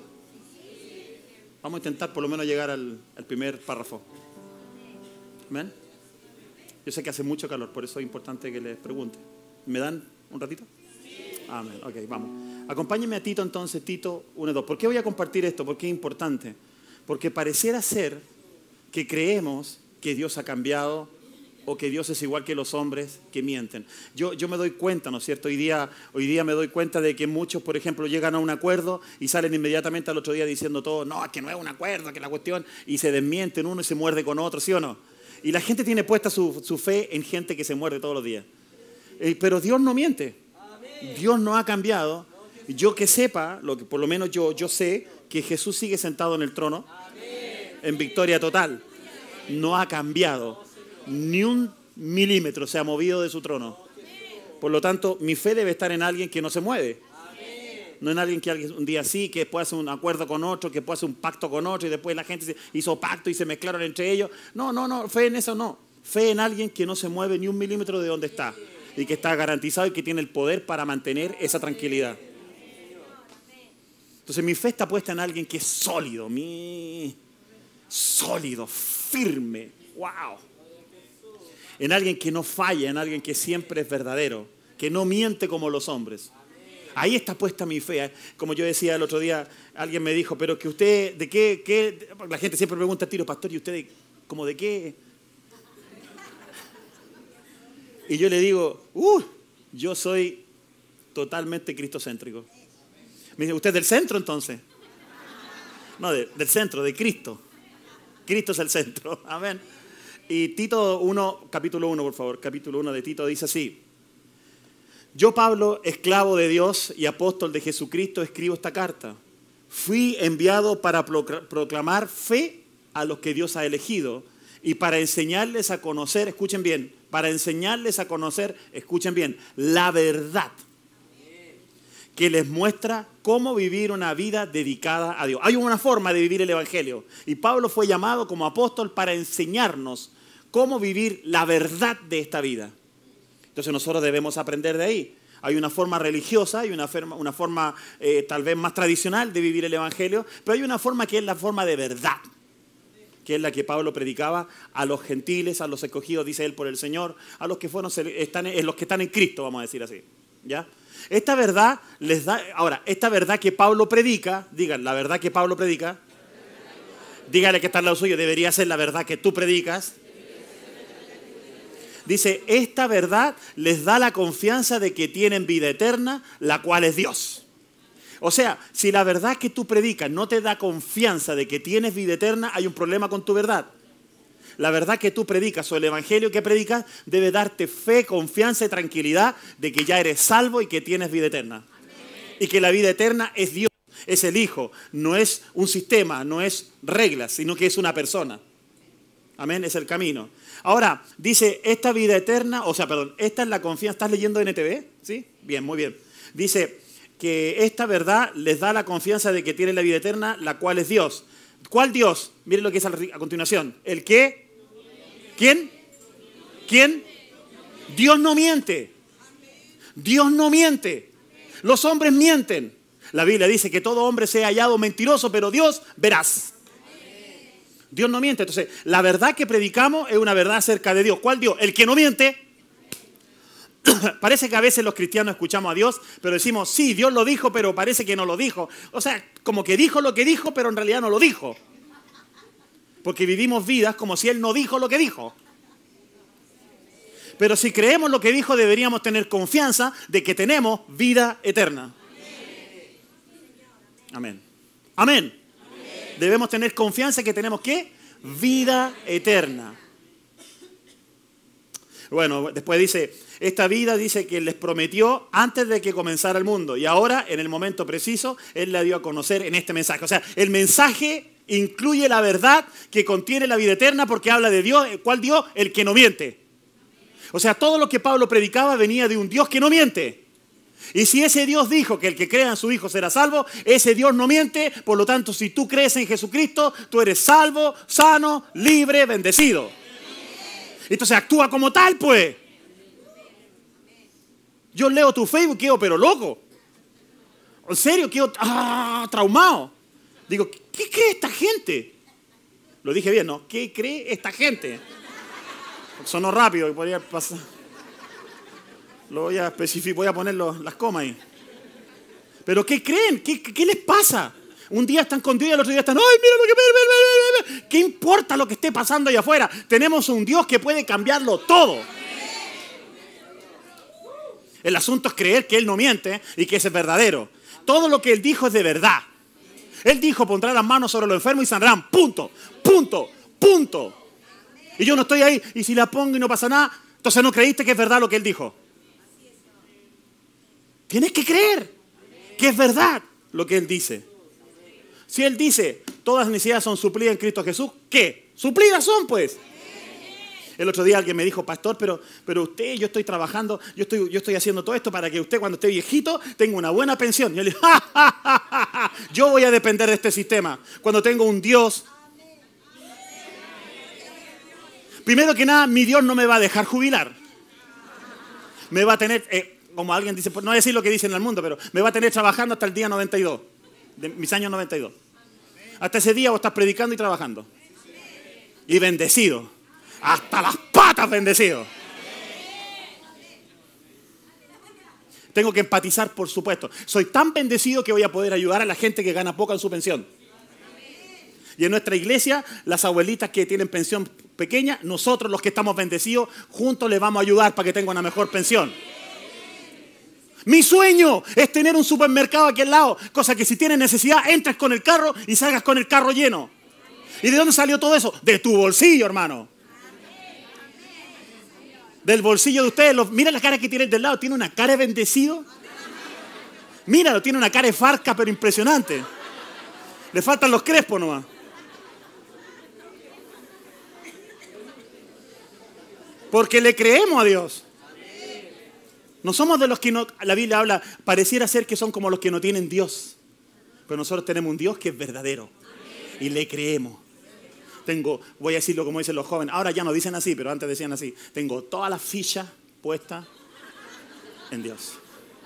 Speaker 3: Vamos a intentar por lo menos llegar al, al primer párrafo. Amén. Yo sé que hace mucho calor, por eso es importante que les pregunte. ¿Me dan un ratito? Sí. Amén. Ok, vamos. Acompáñenme a Tito entonces, Tito uno dos. ¿Por qué voy a compartir esto? Porque es importante. Porque pareciera ser que creemos que Dios ha cambiado o que Dios es igual que los hombres que mienten. Yo, yo me doy cuenta, ¿no es cierto? Hoy día, hoy día me doy cuenta de que muchos, por ejemplo, llegan a un acuerdo y salen inmediatamente al otro día diciendo todo, no, es que no es un acuerdo, que la cuestión, y se desmienten uno y se muerde con otro, ¿sí o no? Y la gente tiene puesta su, su fe en gente que se muerde todos los días. Eh, pero Dios no miente. Dios no ha cambiado. Yo que sepa, lo que por lo menos yo, yo sé, que Jesús sigue sentado en el trono, en victoria total. No ha cambiado. Ni un milímetro se ha movido de su trono. Por lo tanto, mi fe debe estar en alguien que no se mueve. No en alguien que un día sí, que después hace un acuerdo con otro, que después hace un pacto con otro y después la gente hizo pacto y se mezclaron entre ellos. No, no, no, fe en eso no. Fe en alguien que no se mueve ni un milímetro de donde está y que está garantizado y que tiene el poder para mantener esa tranquilidad. Entonces mi fe está puesta en alguien que es sólido, mi... sólido, firme. ¡Wow! En alguien que no falla, en alguien que siempre es verdadero, que no miente como los hombres. Ahí está puesta mi fe. Como yo decía el otro día, alguien me dijo, pero que usted, ¿de qué? qué? La gente siempre pregunta, tiro, pastor, ¿y usted como de qué? Y yo le digo, uh, yo soy totalmente cristocéntrico. Me dice, ¿usted es del centro entonces? No, de, del centro, de Cristo. Cristo es el centro. Amén. Y Tito uno, capítulo uno, por favor. Capítulo uno de Tito dice así. Yo, Pablo, esclavo de Dios y apóstol de Jesucristo, escribo esta carta. Fui enviado para proclamar fe a los que Dios ha elegido y para enseñarles a conocer, escuchen bien, para enseñarles a conocer, escuchen bien, la verdad que les muestra cómo vivir una vida dedicada a Dios. Hay una forma de vivir el Evangelio y Pablo fue llamado como apóstol para enseñarnos cómo vivir la verdad de esta vida. Entonces nosotros debemos aprender de ahí. Hay una forma religiosa, hay una forma, una forma eh, tal vez más tradicional de vivir el Evangelio, pero hay una forma que es la forma de verdad, que es la que Pablo predicaba a los gentiles, a los escogidos, dice él, por el Señor, a los que fueron, están, en, los que están en Cristo, vamos a decir así. ¿Ya? Esta verdad les da, ahora, esta verdad que Pablo predica, digan, la verdad que Pablo predica, dígale que está al lado suyo, debería ser la verdad que tú predicas. Dice, esta verdad les da la confianza de que tienen vida eterna, la cual es Dios. O sea, si la verdad que tú predicas no te da confianza de que tienes vida eterna, hay un problema con tu verdad. La verdad que tú predicas o el evangelio que predicas debe darte fe, confianza y tranquilidad de que ya eres salvo y que tienes vida eterna. Amén. Y que la vida eterna es Dios, es el Hijo, no es un sistema, no es reglas, sino que es una persona. Amén, es el camino. Ahora, dice, esta vida eterna, o sea, perdón, esta es la confianza. ¿Estás leyendo N T V? ¿Sí? Bien, muy bien. Dice que esta verdad les da la confianza de que tienen la vida eterna, la cual es Dios. ¿Cuál Dios? Miren lo que es a continuación. ¿El qué? ¿Quién? ¿Quién? Dios no miente. Dios no miente. Los hombres mienten. La Biblia dice que todo hombre sea hallado mentiroso, pero Dios veraz. Dios no miente. Entonces, la verdad que predicamos es una verdad acerca de Dios. ¿Cuál Dios? El que no miente. Parece que a veces los cristianos escuchamos a Dios, pero decimos, sí, Dios lo dijo, pero parece que no lo dijo. O sea, como que dijo lo que dijo, pero en realidad no lo dijo. Porque vivimos vidas como si Él no dijo lo que dijo. Pero si creemos lo que dijo, deberíamos tener confianza de que tenemos vida eterna. Amén. Amén. Debemos tener confianza que tenemos, ¿qué? Vida eterna. Bueno, después dice, esta vida dice que les prometió antes de que comenzara el mundo. Y ahora, en el momento preciso, Él la dio a conocer en este mensaje. O sea, el mensaje incluye la verdad que contiene la vida eterna porque habla de Dios. ¿Cuál Dios? El que no miente. O sea, todo lo que Pablo predicaba venía de un Dios que no miente. Y si ese Dios dijo que el que crea en su Hijo será salvo, ese Dios no miente. Por lo tanto, si tú crees en Jesucristo, tú eres salvo, sano, libre, bendecido. Entonces actúa como tal, pues. Yo leo tu Facebook, quedo pero loco. En serio, quedo ah, traumado. Digo, ¿qué cree esta gente? Lo dije bien, ¿no? ¿Qué cree esta gente? Sonó rápido y podría pasar. Lo voy a especificar, voy a poner los, las comas ahí. ¿Pero qué creen? ¿Qué, qué, qué les pasa? Un día están con Dios y el otro día están, ¡ay, mira lo que... Mira, mira, mira! ¿Qué importa lo que esté pasando allá afuera? Tenemos un Dios que puede cambiarlo todo. El asunto es creer que Él no miente y que ese es verdadero. Todo lo que Él dijo es de verdad. Él dijo, pondrá las manos sobre los enfermos y sanarán. Punto, punto, punto. Y yo no estoy ahí, y si la pongo y no pasa nada, entonces no creíste que es verdad lo que Él dijo. Tienes que creer que es verdad lo que Él dice. Si Él dice, todas las necesidades son suplidas en Cristo Jesús, ¿qué? Suplidas son, pues. El otro día alguien me dijo, pastor, pero, pero usted, yo estoy trabajando, yo estoy, yo estoy haciendo todo esto para que usted cuando esté viejito tenga una buena pensión. Y yo le dije, ¡ja, ja, ja, ja, ja! Yo voy a depender de este sistema cuando tengo un Dios. Primero que nada, mi Dios no me va a dejar jubilar. Me va a tener, eh, como alguien dice, no voy a decir lo que dicen en el mundo, pero me va a tener trabajando hasta el día noventa y dos, de mis años noventa y dos. Hasta ese día vos estás predicando y trabajando. Y bendecido. Hasta las patas bendecido. Tengo que empatizar, por supuesto. Soy tan bendecido que voy a poder ayudar a la gente que gana poco en su pensión. Y en nuestra iglesia, las abuelitas que tienen pensión pequeña, nosotros los que estamos bendecidos, juntos les vamos a ayudar para que tengan una mejor pensión. Mi sueño es tener un supermercado aquí al lado, cosa que si tienes necesidad, entres con el carro y salgas con el carro lleno. ¿Y de dónde salió todo eso? De tu bolsillo, hermano. Del bolsillo de ustedes. Los, mira la cara que tiene del lado. Tiene una cara de bendecido. Míralo, tiene una cara de farca, pero impresionante. Le faltan los crespos nomás. Porque le creemos a Dios. No somos de los que no, la Biblia habla, pareciera ser que son como los que no tienen Dios. Pero nosotros tenemos un Dios que es verdadero. Y le creemos. Tengo, voy a decirlo como dicen los jóvenes, ahora ya no dicen así, pero antes decían así. Tengo todas las fichas puestas en Dios.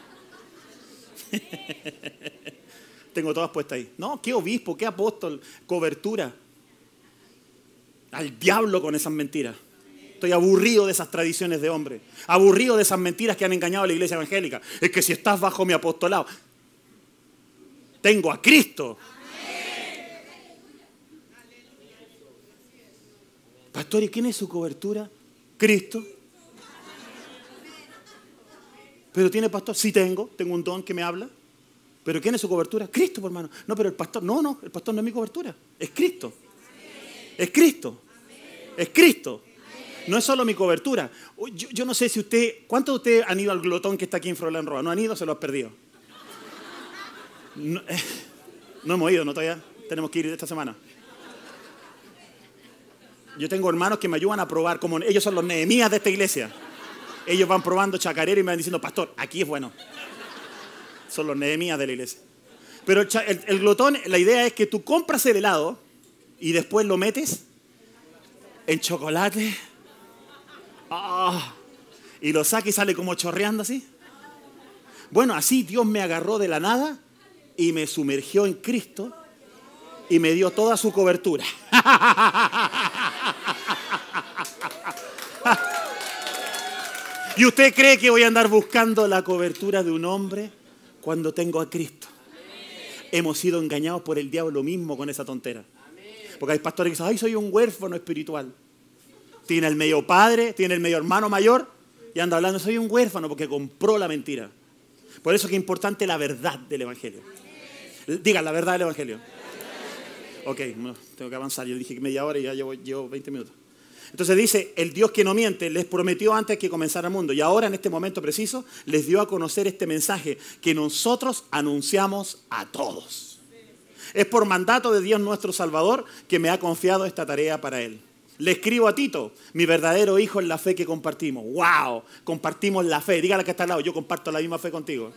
Speaker 3: Tengo todas puestas ahí. No, qué obispo, qué apóstol, cobertura. Al diablo con esas mentiras. Estoy aburrido de esas tradiciones de hombre. Aburrido de esas mentiras que han engañado a la iglesia evangélica. Es que si estás bajo mi apostolado, tengo a Cristo. Pastor, ¿y quién es su cobertura? Cristo. ¿Pero tiene pastor? Sí tengo, tengo un don que me habla. ¿Pero quién es su cobertura? Cristo, por hermano. No, pero el pastor, no, no, el pastor no es mi cobertura. Es Cristo. Es Cristo. Es Cristo. No es solo mi cobertura. Yo, yo no sé si usted, ¿cuántos de ustedes han ido al glotón que está aquí en Froilán Roa? ¿No han ido o se lo han perdido? No, eh, no hemos ido, ¿no? Todavía tenemos que ir esta semana. Yo tengo hermanos que me ayudan a probar, como ellos son los Nehemías de esta iglesia. Ellos van probando chacarero y me van diciendo, pastor, aquí es bueno. Son los Nehemías de la iglesia. Pero el, el, el glotón, la idea es que tú compras el helado y después lo metes en chocolate. Oh, y lo saca y sale como chorreando así. Bueno, así Dios me agarró de la nada y me sumergió en Cristo y me dio toda su cobertura. ¿Y usted cree que voy a andar buscando la cobertura de un hombre cuando tengo a Cristo? Hemos sido engañados por el diablo mismo con esa tontera. Porque hay pastores que dicen, ay, soy un huérfano espiritual. Tiene el medio padre, tiene el medio hermano mayor y anda hablando, soy un huérfano porque compró la mentira. Por eso es que es importante la verdad del Evangelio. Digan la verdad del Evangelio. Ok, no, tengo que avanzar. Yo dije que media hora y ya llevo, llevo veinte minutos. Entonces dice, el Dios que no miente les prometió antes que comenzara el mundo y ahora en este momento preciso les dio a conocer este mensaje que nosotros anunciamos a todos. Es por mandato de Dios nuestro Salvador que me ha confiado esta tarea para Él. Le escribo a Tito, mi verdadero hijo en la fe que compartimos. ¡Wow! Compartimos la fe. Dígale que está al lado, yo comparto la misma fe contigo.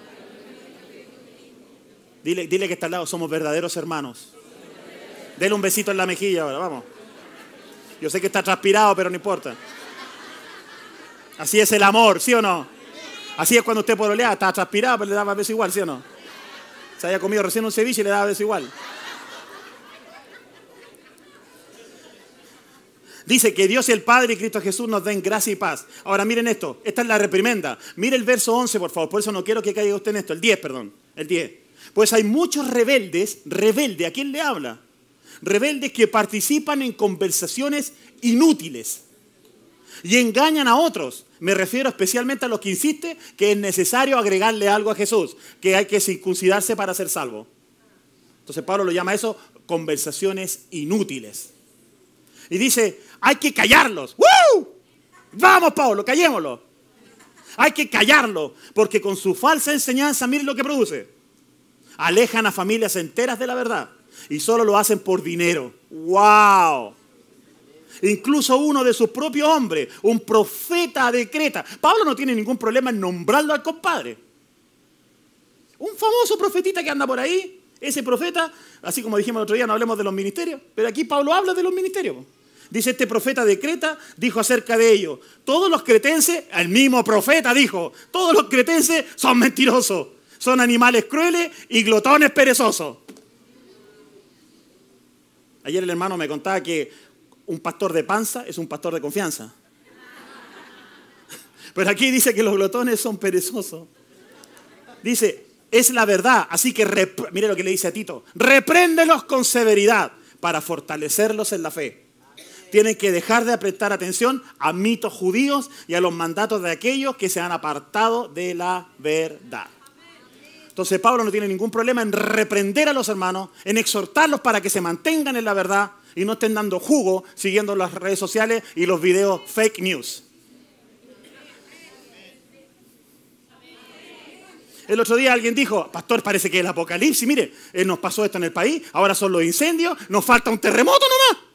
Speaker 3: Dile, dile que está al lado, somos verdaderos hermanos. Dele un besito en la mejilla ahora, vamos. Yo sé que está transpirado, pero no importa. Así es el amor, ¿sí o no? Así es cuando usted pololea, está transpirado, pero le daba beso igual, ¿sí o no? Se había comido recién un ceviche y le daba beso igual. Dice que Dios y el Padre y Cristo Jesús nos den gracia y paz. Ahora miren esto, esta es la reprimenda. Mire el verso once, por favor, por eso no quiero que caiga usted en esto. El diez, perdón, el diez. Pues hay muchos rebeldes, rebelde, ¿a quién le habla? Rebeldes que participan en conversaciones inútiles y engañan a otros. Me refiero especialmente a los que insisten que es necesario agregarle algo a Jesús, que hay que circuncidarse para ser salvo. Entonces Pablo lo llama eso conversaciones inútiles. Y dice, hay que callarlos. ¡Woo! Vamos, Pablo, callémoslo. Hay que callarlo, porque con su falsa enseñanza, miren lo que produce. Alejan a familias enteras de la verdad y solo lo hacen por dinero. ¡Wow! Incluso uno de sus propios hombres, un profeta de Creta. Pablo no tiene ningún problema en nombrarlo al compadre. Un famoso profetita que anda por ahí. Ese profeta, así como dijimos el otro día, no hablemos de los ministerios, pero aquí Pablo habla de los ministerios. Dice, este profeta de Creta dijo acerca de ellos, todos los cretenses, el mismo profeta dijo, todos los cretenses son mentirosos, son animales crueles y glotones perezosos. Ayer el hermano me contaba que un pastor de panza es un pastor de confianza. Pero aquí dice que los glotones son perezosos. Dice, es la verdad, así que, mire lo que le dice a Tito, repréndelos con severidad para fortalecerlos en la fe. Tienen que dejar de prestar atención a mitos judíos y a los mandatos de aquellos que se han apartado de la verdad. Entonces Pablo no tiene ningún problema en reprender a los hermanos, en exhortarlos para que se mantengan en la verdad y no estén dando jugo siguiendo las redes sociales y los videos fake news. El otro día alguien dijo, pastor, parece que es el apocalipsis, mire, eh, nos pasó esto en el país, ahora son los incendios, nos falta un terremoto nomás.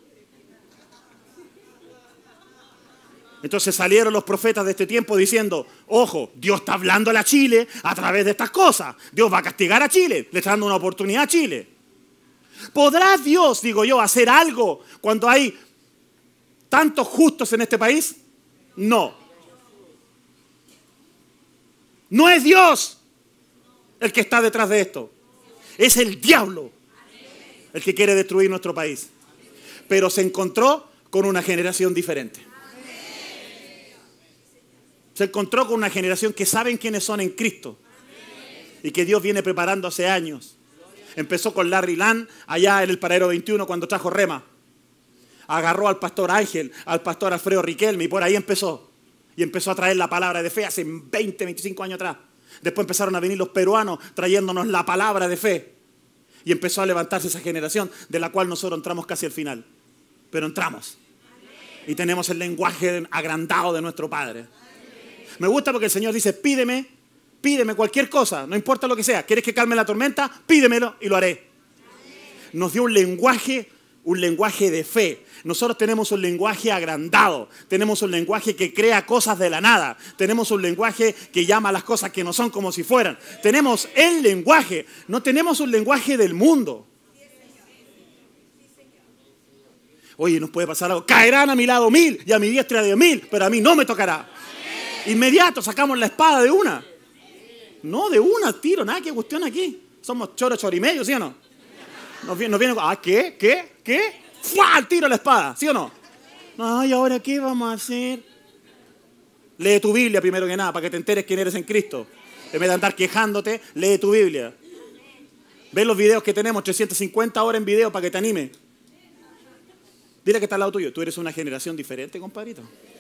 Speaker 3: Entonces salieron los profetas de este tiempo diciendo, ojo, Dios está hablando a Chile a través de estas cosas. Dios va a castigar a Chile, le está dando una oportunidad a Chile. ¿Podrá Dios, digo yo, hacer algo cuando hay tantos justos en este país? No. No es Dios el que está detrás de esto. Es el diablo el que quiere destruir nuestro país. Pero se encontró con una generación diferente. Se encontró con una generación que saben quiénes son en Cristo y que Dios viene preparando hace años. Empezó con Larry Land allá en el Paradero veintiuno cuando trajo Rema. Agarró al pastor Ángel, al pastor Alfredo Riquelme y por ahí empezó. Y empezó a traer la palabra de fe hace veinte, veinticinco años atrás. Después empezaron a venir los peruanos trayéndonos la palabra de fe. Y empezó a levantarse esa generación de la cual nosotros entramos casi al final. Pero entramos. Y tenemos el lenguaje agrandado de nuestro Padre. Me gusta porque el Señor dice, pídeme, pídeme cualquier cosa, no importa lo que sea. ¿Quieres que calme la tormenta? Pídemelo y lo haré. Nos dio un lenguaje, un lenguaje de fe. Nosotros tenemos un lenguaje agrandado. Tenemos un lenguaje que crea cosas de la nada. Tenemos un lenguaje que llama a las cosas que no son como si fueran. Tenemos el lenguaje. No tenemos un lenguaje del mundo. Oye, nos puede pasar algo. Caerán a mi lado mil y a mi diestra diez mil, pero a mí no me tocará. Inmediato sacamos la espada de una. No, de una, tiro, nada, qué cuestión aquí. Somos choro, choro y medio, ¿sí o no? Nos viene, nos viene, ah, ¿qué? ¿Qué? ¿Qué? ¡Fua! Al tiro la espada, ¿sí o no? Ay, ¿ahora qué vamos a hacer? Lee tu Biblia primero que nada, para que te enteres quién eres en Cristo. En vez de andar quejándote, lee tu Biblia. Ve los videos que tenemos, trescientas cincuenta horas en video para que te anime. Dile que está al lado tuyo, tú eres una generación diferente, compadrito.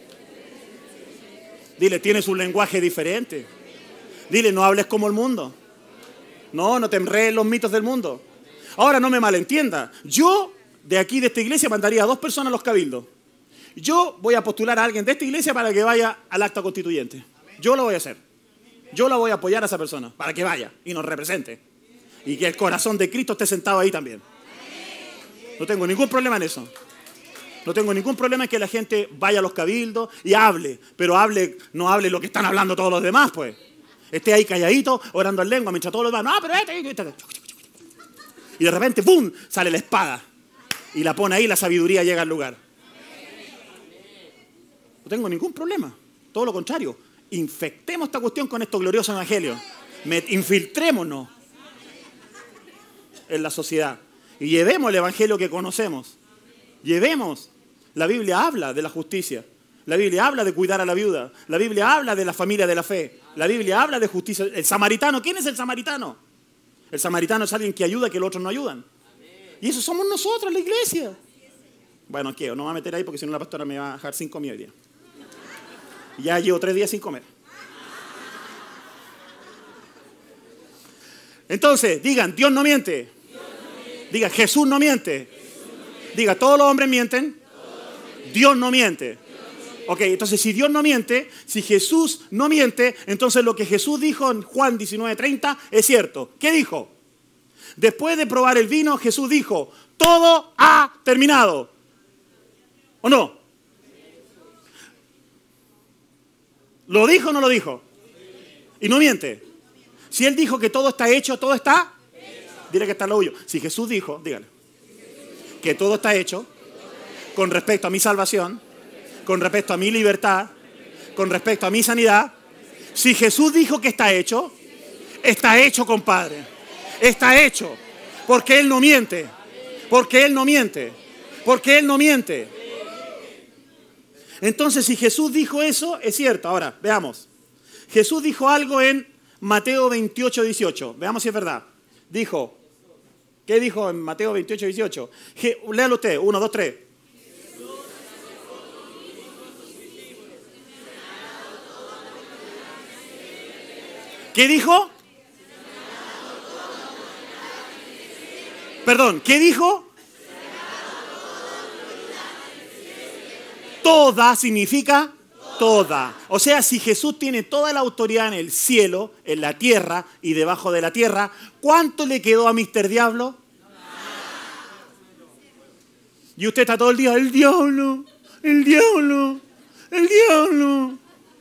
Speaker 3: Dile, tienes un lenguaje diferente. Dile, no hables como el mundo. No, no te enredes los mitos del mundo. Ahora no me malentienda. Yo, de aquí, de esta iglesia, mandaría a dos personas a los cabildos. Yo voy a postular a alguien de esta iglesia para que vaya al acta constituyente. Yo lo voy a hacer. Yo la voy a apoyar a esa persona para que vaya y nos represente. Y que el corazón de Cristo esté sentado ahí también. No tengo ningún problema en eso. No tengo ningún problema en que la gente vaya a los cabildos y hable, pero hable, no hable lo que están hablando todos los demás, pues. Esté ahí calladito, orando en lengua, mientras todos los demás, no, pero este, este. Y de repente, ¡pum!, sale la espada. Y la pone ahí, la sabiduría llega al lugar. No tengo ningún problema. Todo lo contrario. Infectemos esta cuestión con estos gloriosos evangelios. Infiltrémonos en la sociedad. Y llevemos el evangelio que conocemos. Llevemos. La Biblia habla de la justicia. La Biblia habla de cuidar a la viuda. La Biblia habla de la familia de la fe. La Biblia habla de justicia. El samaritano, ¿quién es el samaritano? El samaritano es alguien que ayuda que los otros no ayudan. Y eso somos nosotros, la iglesia. Bueno, ¿qué? No me voy a meter ahí porque si no la pastora me va a dejar sin comida hoy día. Ya llevo tres días sin comer. Entonces, digan, Dios no miente. Diga, Jesús no miente. Diga, todos los hombres mienten. Dios no miente. Ok, entonces si Dios no miente, si Jesús no miente, entonces lo que Jesús dijo en Juan diecinueve treinta es cierto. ¿Qué dijo? Después de probar el vino, Jesús dijo, todo ha terminado. ¿O no? ¿Lo dijo o no lo dijo? Y no miente. Si Él dijo que todo está hecho, todo está, dile que está lo huyo. Si Jesús dijo, dígale, que todo está hecho con respecto a mi salvación, con respecto a mi libertad, con respecto a mi sanidad. Si Jesús dijo que está hecho, está hecho, compadre. Está hecho. Porque Él no miente. Porque Él no miente. Porque Él no miente. Entonces, si Jesús dijo eso, es cierto. Ahora, veamos. Jesús dijo algo en Mateo veintiocho, dieciocho. Veamos si es verdad. Dijo, ¿qué dijo en Mateo veintiocho, dieciocho? Léalo usted. Uno, dos, tres. ¿Qué dijo? Perdón, ¿qué dijo? Toda significa toda. O sea, si Jesús tiene toda la autoridad en el cielo, en la tierra y debajo de la tierra, ¿cuánto le quedó a míster Diablo? Y usted está todo el día, el diablo, el diablo, el diablo.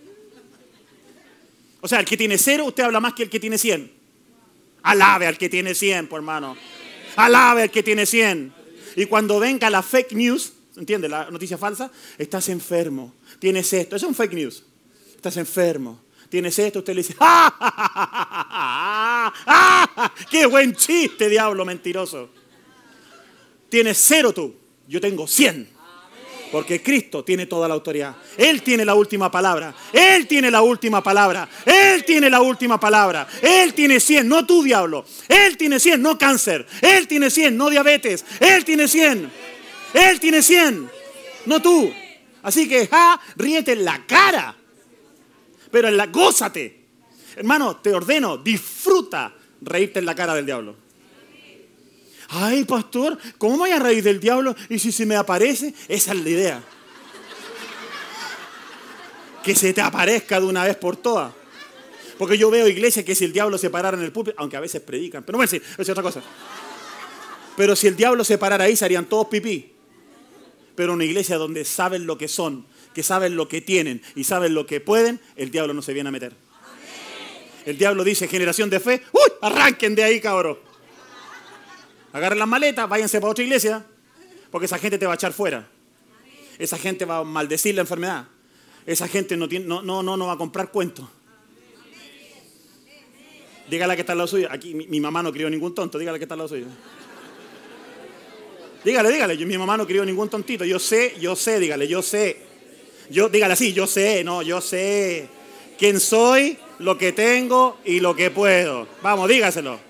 Speaker 3: O sea, el que tiene cero, usted habla más que el que tiene cien. Alabe al que tiene cien, por hermano. Alabe al que tiene cien. Y cuando venga la fake news, ¿entiende? La noticia falsa, estás enfermo, tienes esto. Eso es un fake news. Estás enfermo, tienes esto. Usted le dice, ¡ah! ¡Ah! ¡Ah! ¡Ah! ¡Ah! ¡Qué buen chiste, diablo mentiroso! Tienes cero tú, yo tengo cien. Porque Cristo tiene toda la autoridad. Él tiene la última palabra. Él tiene la última palabra. Él tiene la última palabra. Él tiene cien, no tú, diablo. Él tiene cien, no cáncer. Él tiene cien, no diabetes. Él tiene cien. Él tiene cien, no tú. Así que, ja, ríete en la cara. Pero en la, gózate. Hermano, te ordeno, disfruta reírte en la cara del diablo. Ay, pastor, ¿cómo voy a reír del diablo? Y si se me aparece, esa es la idea. Que se te aparezca de una vez por todas. Porque yo veo iglesias que si el diablo se parara en el púlpito, aunque a veces predican, pero bueno, sí, eso es otra cosa. Pero si el diablo se parara ahí, se harían todos pipí. Pero una iglesia donde saben lo que son, que saben lo que tienen y saben lo que pueden, el diablo no se viene a meter. El diablo dice, generación de fe, ¡uy! Arranquen de ahí, cabrón. Agarren las maletas, váyanse para otra iglesia, porque esa gente te va a echar fuera. Esa gente va a maldecir la enfermedad. Esa gente no, tiene, no, no, no, no va a comprar cuentos. Dígale que está al lado suyo. Aquí mi, mi mamá no crió ningún tonto, dígale que está al lado suyo. Dígale, dígale, yo, mi mamá no crió ningún tontito. Yo sé, yo sé, dígale, yo sé. Yo, dígale así, yo sé, no, yo sé quién soy, lo que tengo y lo que puedo. Vamos, dígaselo.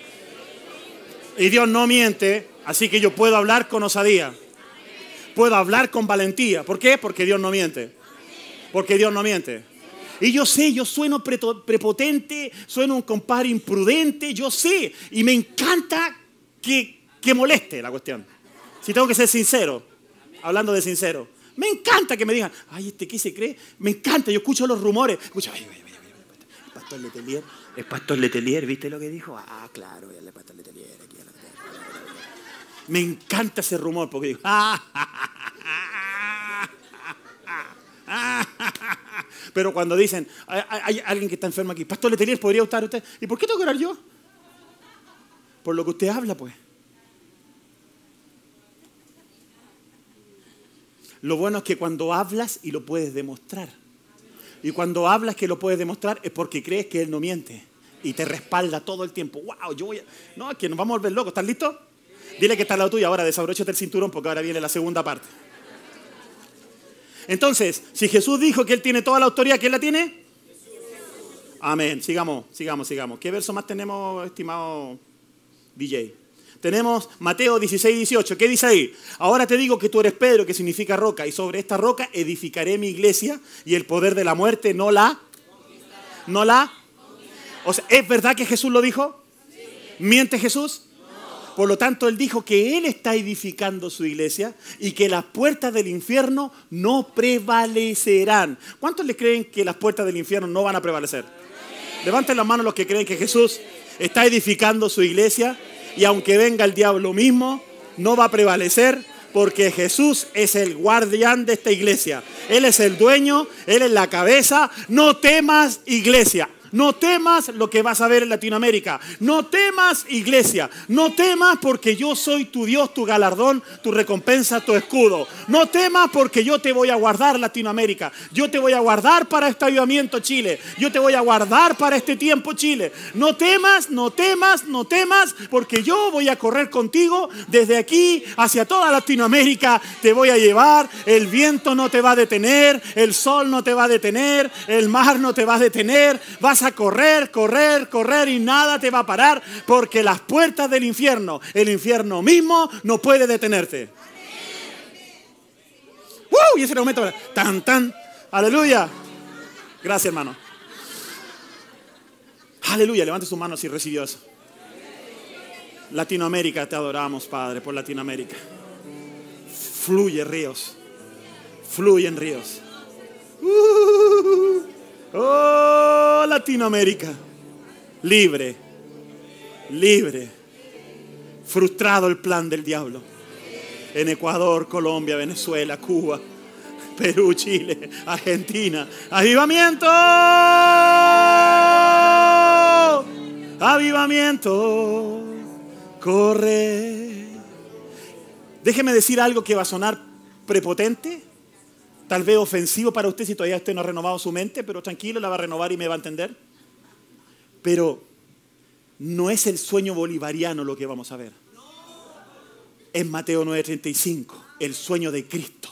Speaker 3: Y Dios no miente, así que yo puedo hablar con osadía. Puedo hablar con valentía. ¿Por qué? Porque Dios no miente. Porque Dios no miente. Y yo sé, yo sueno prepotente, sueno un compadre imprudente, yo sé. Y me encanta que, que moleste la cuestión. Si tengo que ser sincero, hablando de sincero. Me encanta que me digan, ay, ¿este qué se cree? Me encanta, yo escucho los rumores. Escucho, ay, ay, ay, ay, el pastor Letelier, el pastor Letelier, ¿viste lo que dijo? Ah, claro, el pastor Letelier. Aquí, me encanta ese rumor porque digo, ah, ah, ah, ah, ah. Pero cuando dicen, hay, hay alguien que está enfermo aquí, pastor Letelier, ¿podría estar usted? ¿Y por qué tengo que orar yo? Por lo que usted habla, pues. Lo bueno es que cuando hablas y lo puedes demostrar. Y cuando hablas que lo puedes demostrar es porque crees que Él no miente. Y te respalda todo el tiempo. Wow, yo voy a... No, es que nos vamos a volver locos. ¿Estás listo? Dile que está al lado tuyo. Ahora desabróchate el cinturón porque ahora viene la segunda parte. Entonces, si Jesús dijo que Él tiene toda la autoridad, ¿quién la tiene? Amén. Sigamos, sigamos, sigamos. ¿Qué verso más tenemos, estimado D J? Tenemos Mateo dieciséis, dieciocho. ¿Qué dice ahí? Ahora te digo que tú eres Pedro, que significa roca, y sobre esta roca edificaré mi iglesia y el poder de la muerte no la... ¿No la? O sea, ¿es verdad que Jesús lo dijo? ¿Miente Jesús? Por lo tanto, Él dijo que Él está edificando su iglesia y que las puertas del infierno no prevalecerán. ¿Cuántos le creen que las puertas del infierno no van a prevalecer? Levanten las manos los que creen que Jesús está edificando su iglesia y aunque venga el diablo mismo, no va a prevalecer porque Jesús es el guardián de esta iglesia. Él es el dueño, Él es la cabeza. No temas, iglesia. No temas lo que vas a ver en Latinoamérica. No temas, iglesia. No temas porque yo soy tu Dios, tu galardón, tu recompensa, tu escudo. No temas porque yo te voy a guardar, Latinoamérica. Yo te voy a guardar para este avivamiento, Chile. Yo te voy a guardar para este tiempo, Chile. No temas, no temas, no temas porque yo voy a correr contigo desde aquí hacia toda Latinoamérica. Te voy a llevar. El viento no te va a detener. El sol no te va a detener. El mar no te va a detener. Vas a correr, correr, correr y nada te va a parar porque las puertas del infierno, el infierno mismo no puede detenerte. ¡Uh! Y ese momento, tan, tan, aleluya. Gracias, hermano. Aleluya, levante sus manos si recibió eso. Latinoamérica, te adoramos, Padre, por Latinoamérica. Fluye ríos, fluyen ríos. Uh, oh, Latinoamérica, libre, libre, frustrado el plan del diablo. En Ecuador, Colombia, Venezuela, Cuba, Perú, Chile, Argentina. ¡Avivamiento! ¡Avivamiento! Corre. Déjeme decir algo que va a sonar prepotente, tal vez ofensivo para usted si todavía usted no ha renovado su mente, pero tranquilo, la va a renovar y me va a entender. Pero no es el sueño bolivariano lo que vamos a ver. Es Mateo nueve treinta y cinco, el sueño de Cristo.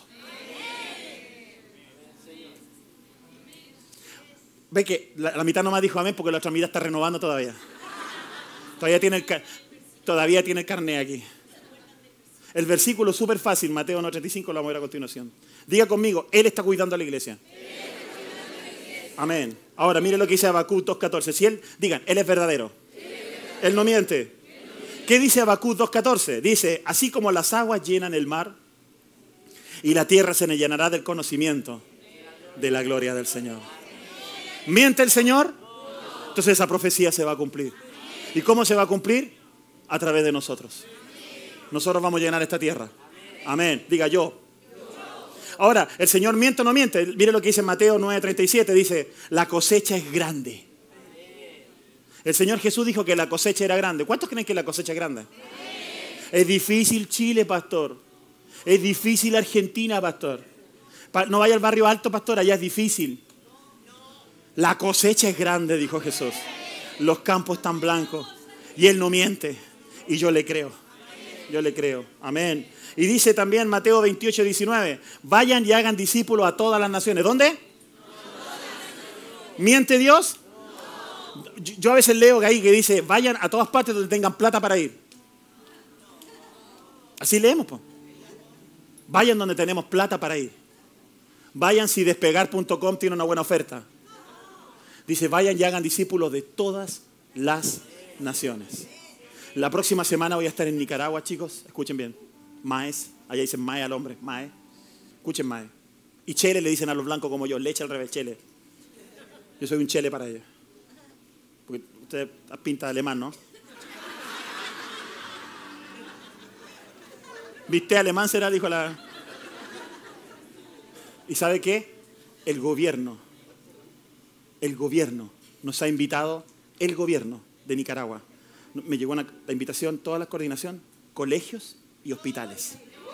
Speaker 3: Ve que la, la mitad nomás dijo amén porque la otra mitad está renovando todavía. Todavía tiene el, todavía tiene el carné aquí. El versículo es súper fácil, Mateo nueve treinta y cinco, lo vamos a ver a continuación. Diga conmigo, Él está cuidando a la iglesia. Amén. Ahora, mire lo que dice Habacuc dos catorce. Si Él, digan, Él es verdadero. Él no miente. ¿Qué dice Habacuc dos catorce? Dice, así como las aguas llenan el mar y la tierra se le llenará del conocimiento de la gloria del Señor. ¿Miente el Señor? Entonces esa profecía se va a cumplir. ¿Y cómo se va a cumplir? A través de nosotros. Nosotros vamos a llenar esta tierra. Amén. Diga yo. Ahora, ¿el Señor miente o no miente? Mire lo que dice Mateo nueve treinta y siete. Dice, la cosecha es grande. El Señor Jesús dijo que la cosecha era grande. ¿Cuántos creen que la cosecha es grande? Es difícil Chile, pastor. Es difícil Argentina, pastor. No vaya al barrio alto, pastor, allá es difícil. La cosecha es grande, dijo Jesús. Los campos están blancos. Y Él no miente. Y yo le creo. Yo le creo. Amén. Y dice también Mateo veintiocho diecinueve. Vayan y hagan discípulos a todas las naciones. ¿Dónde? ¿Miente Dios? Yo a veces leo ahí que dice, vayan a todas partes donde tengan plata para ir. Así leemos, pues. Vayan donde tenemos plata para ir. Vayan si despegar punto com tiene una buena oferta. Dice, vayan y hagan discípulos de todas las naciones. La próxima semana voy a estar en Nicaragua, chicos. Escuchen bien. Maes. Allá dicen Mae al hombre. Mae. Escuchen Mae. Y chele le dicen a los blancos como yo. Leche al revés, chele. Yo soy un chele para ellos. Porque usted pinta de alemán, ¿no? ¿Viste alemán será? Dijo la... ¿Y sabe qué? El gobierno, el gobierno nos ha invitado, el gobierno de Nicaragua. Me llegó una, la invitación, toda la coordinación, colegios y hospitales.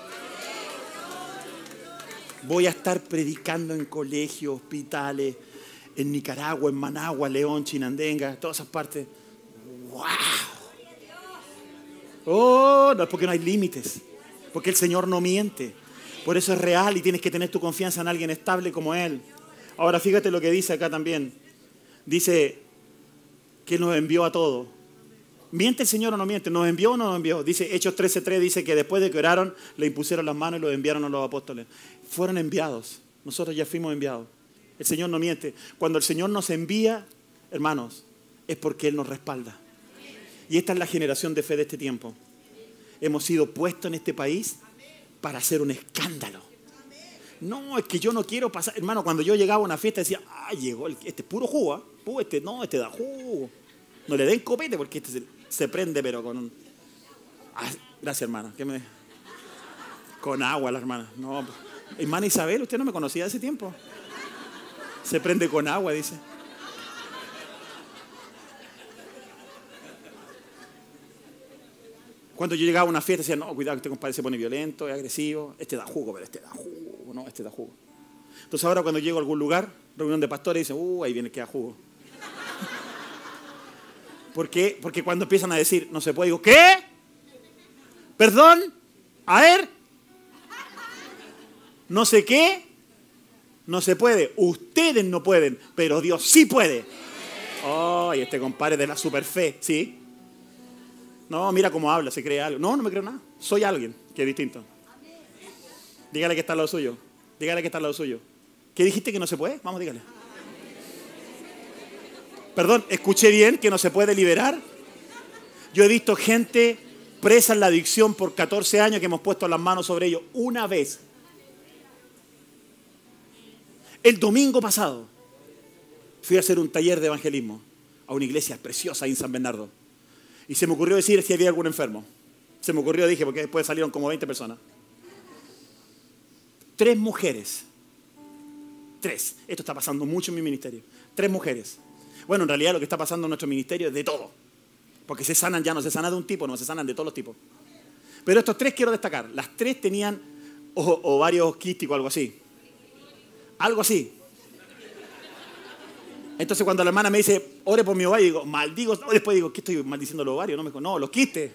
Speaker 3: Voy a estar predicando en colegios, hospitales, en Nicaragua, en Managua, León, Chinandega, todas esas partes. ¡Wow! Oh, no es porque no hay límites, porque el Señor no miente. Por eso es real y tienes que tener tu confianza en alguien estable como Él. Ahora fíjate lo que dice acá también. Dice que nos envió a todos. ¿Miente el Señor o no miente? ¿Nos envió o no nos envió? Dice Hechos trece tres, dice que después de que oraron, le impusieron las manos y los enviaron a los apóstoles. Fueron enviados. Nosotros ya fuimos enviados. El Señor no miente. Cuando el Señor nos envía, hermanos, es porque Él nos respalda. Y esta es la generación de fe de este tiempo. Hemos sido puestos en este país para hacer un escándalo. No, es que yo no quiero pasar. Hermano, cuando yo llegaba a una fiesta decía, ah, llegó, el, este es puro jugo, ¿eh? este no, este da jugo. No le den copete porque este se, se prende, pero con un... Ah, gracias, hermana. ¿Qué me... Con agua, la hermana. No, hermana Isabel, usted no me conocía de ese tiempo. Se prende con agua, dice. Cuando yo llegaba a una fiesta decía, no, cuidado, este compadre se pone violento, es agresivo. Este da jugo, pero este da jugo. No, este da jugo. Entonces ahora cuando llego a algún lugar, reunión de pastores, dicen, uh, ahí viene el que da jugo. ¿Por qué? Porque cuando empiezan a decir, no se puede, digo, ¿qué? ¿Perdón? A ver. No sé qué. No se puede. Ustedes no pueden, pero Dios sí puede. Oh, y este compadre de la super fe, ¿sí? No, mira cómo habla, se cree algo. No, no me creo nada. Soy alguien que es distinto. Dígale que está al lado suyo. Dígale que está al lado suyo. ¿Qué dijiste que no se puede? Vamos, dígale. Perdón, ¿escuché bien que no se puede liberar? Yo he visto gente presa en la adicción por catorce años que hemos puesto las manos sobre ellos una vez. El domingo pasado fui a hacer un taller de evangelismo a una iglesia preciosa ahí en San Bernardo. Y se me ocurrió decir si había algún enfermo. Se me ocurrió, dije, porque después salieron como veinte personas. Tres mujeres. Tres. Esto está pasando mucho en mi ministerio. Tres mujeres. Bueno, en realidad lo que está pasando en nuestro ministerio es de todo. Porque se sanan, ya no se sanan de un tipo, no se sanan de todos los tipos. Pero estos tres quiero destacar. Las tres tenían ovarios quísticos, algo así. Algo así. Entonces cuando la hermana me dice, ore por mi ovario, digo, maldigo. Después digo, ¿qué estoy maldiciendo los ovarios? No, me dijo, no, los quistes.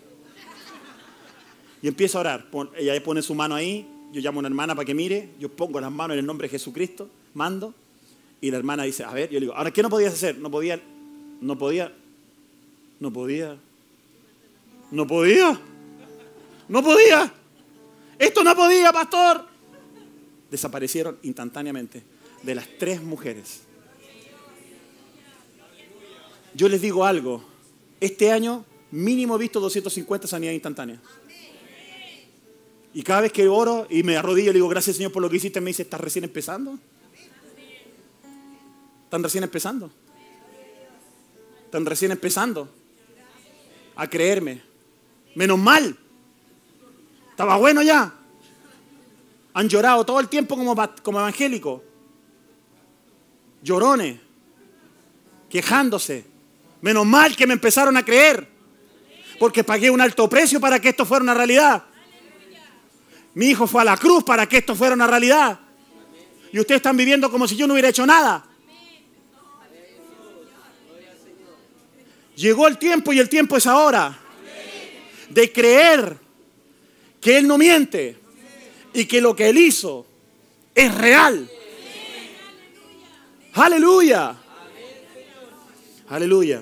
Speaker 3: Y empiezo a orar. Ella pone su mano ahí. Yo llamo a una hermana para que mire. Yo pongo las manos en el nombre de Jesucristo. Mando. Y la hermana dice, a ver, yo le digo, ahora, ¿qué no podías hacer? No podía, no podía, no podía, no podía, no podía. Esto no podía, pastor. Desaparecieron instantáneamente de las tres mujeres. Yo les digo algo, este año mínimo he visto doscientas cincuenta sanidades instantáneas. Y cada vez que oro y me arrodillo y le digo, gracias Señor por lo que hiciste, me dice, ¿estás recién empezando? Están recién empezando. Están recién empezando a creerme. Menos mal. Estaba bueno ya. Han llorado todo el tiempo como, como evangélicos. Llorones. Quejándose. Menos mal que me empezaron a creer. Porque pagué un alto precio para que esto fuera una realidad. Mi hijo fue a la cruz para que esto fuera una realidad. Y ustedes están viviendo como si yo no hubiera hecho nada. Llegó el tiempo y el tiempo es ahora de creer que Él no miente y que lo que Él hizo es real. Aleluya. Aleluya.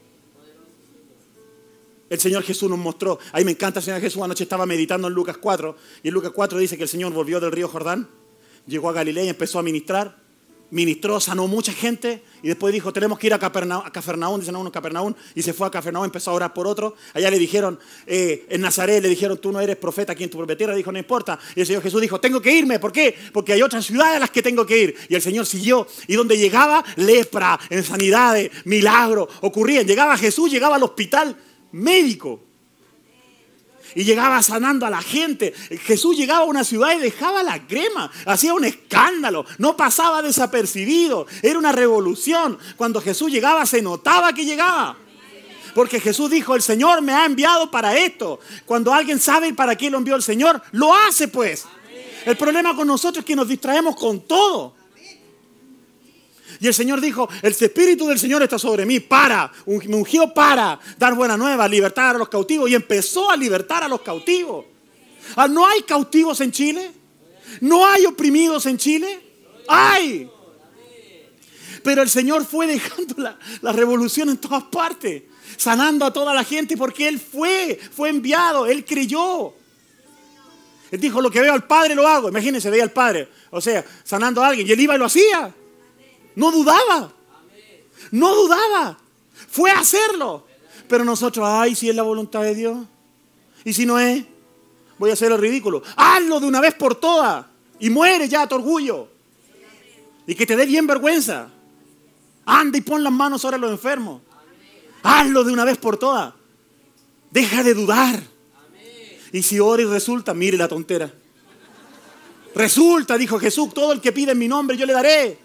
Speaker 3: El Señor Jesús nos mostró. Ahí me encanta el Señor Jesús. Anoche estaba meditando en Lucas cuatro. Y en Lucas cuatro dice que el Señor volvió del río Jordán. Llegó a Galilea y empezó a ministrar. Ministró, sanó mucha gente. Y después dijo, tenemos que ir a Capernaum. A Capernaum, dicen uno, Capernaum. Y se fue a Capernaum, empezó a orar por otro. Allá le dijeron, eh, en Nazaret le dijeron, tú no eres profeta aquí en tu propia tierra. Dijo, no importa. Y el Señor Jesús dijo, tengo que irme. ¿Por qué? Porque hay otras ciudades a las que tengo que ir. Y el Señor siguió. Y donde llegaba, lepra, insanidades, milagros ocurrían. Llegaba Jesús, llegaba al hospital médico. Y llegaba sanando a la gente. Jesús llegaba a una ciudad y dejaba la crema. Hacía un escándalo. No pasaba desapercibido. Era una revolución. Cuando Jesús llegaba se notaba que llegaba. Porque Jesús dijo, el Señor me ha enviado para esto. Cuando alguien sabe para qué lo envió el Señor, lo hace pues. El problema con nosotros es que nos distraemos con todo. Y el Señor dijo, el Espíritu del Señor está sobre mí para, me ungió para dar buena nueva, libertar a los cautivos. Y empezó a libertar a los cautivos. ¿No hay cautivos en Chile? ¿No hay oprimidos en Chile? ¡Hay! Pero el Señor fue dejando la, la revolución en todas partes, sanando a toda la gente porque Él fue, fue enviado, Él creyó. Él dijo, lo que veo al Padre lo hago. Imagínense, veía al Padre, o sea, sanando a alguien, y Él iba y lo hacía. No dudaba, no dudaba, fue a hacerlo. Pero nosotros, ay, si es la voluntad de Dios, y si no es, voy a hacer lo ridículo. Hazlo de una vez por todas y muere ya tu orgullo. Y que te dé bien vergüenza. Anda y pon las manos sobre los enfermos. Hazlo de una vez por todas. Deja de dudar. Y si ora y resulta, mire la tontera. Resulta, dijo Jesús, todo el que pide en mi nombre yo le daré.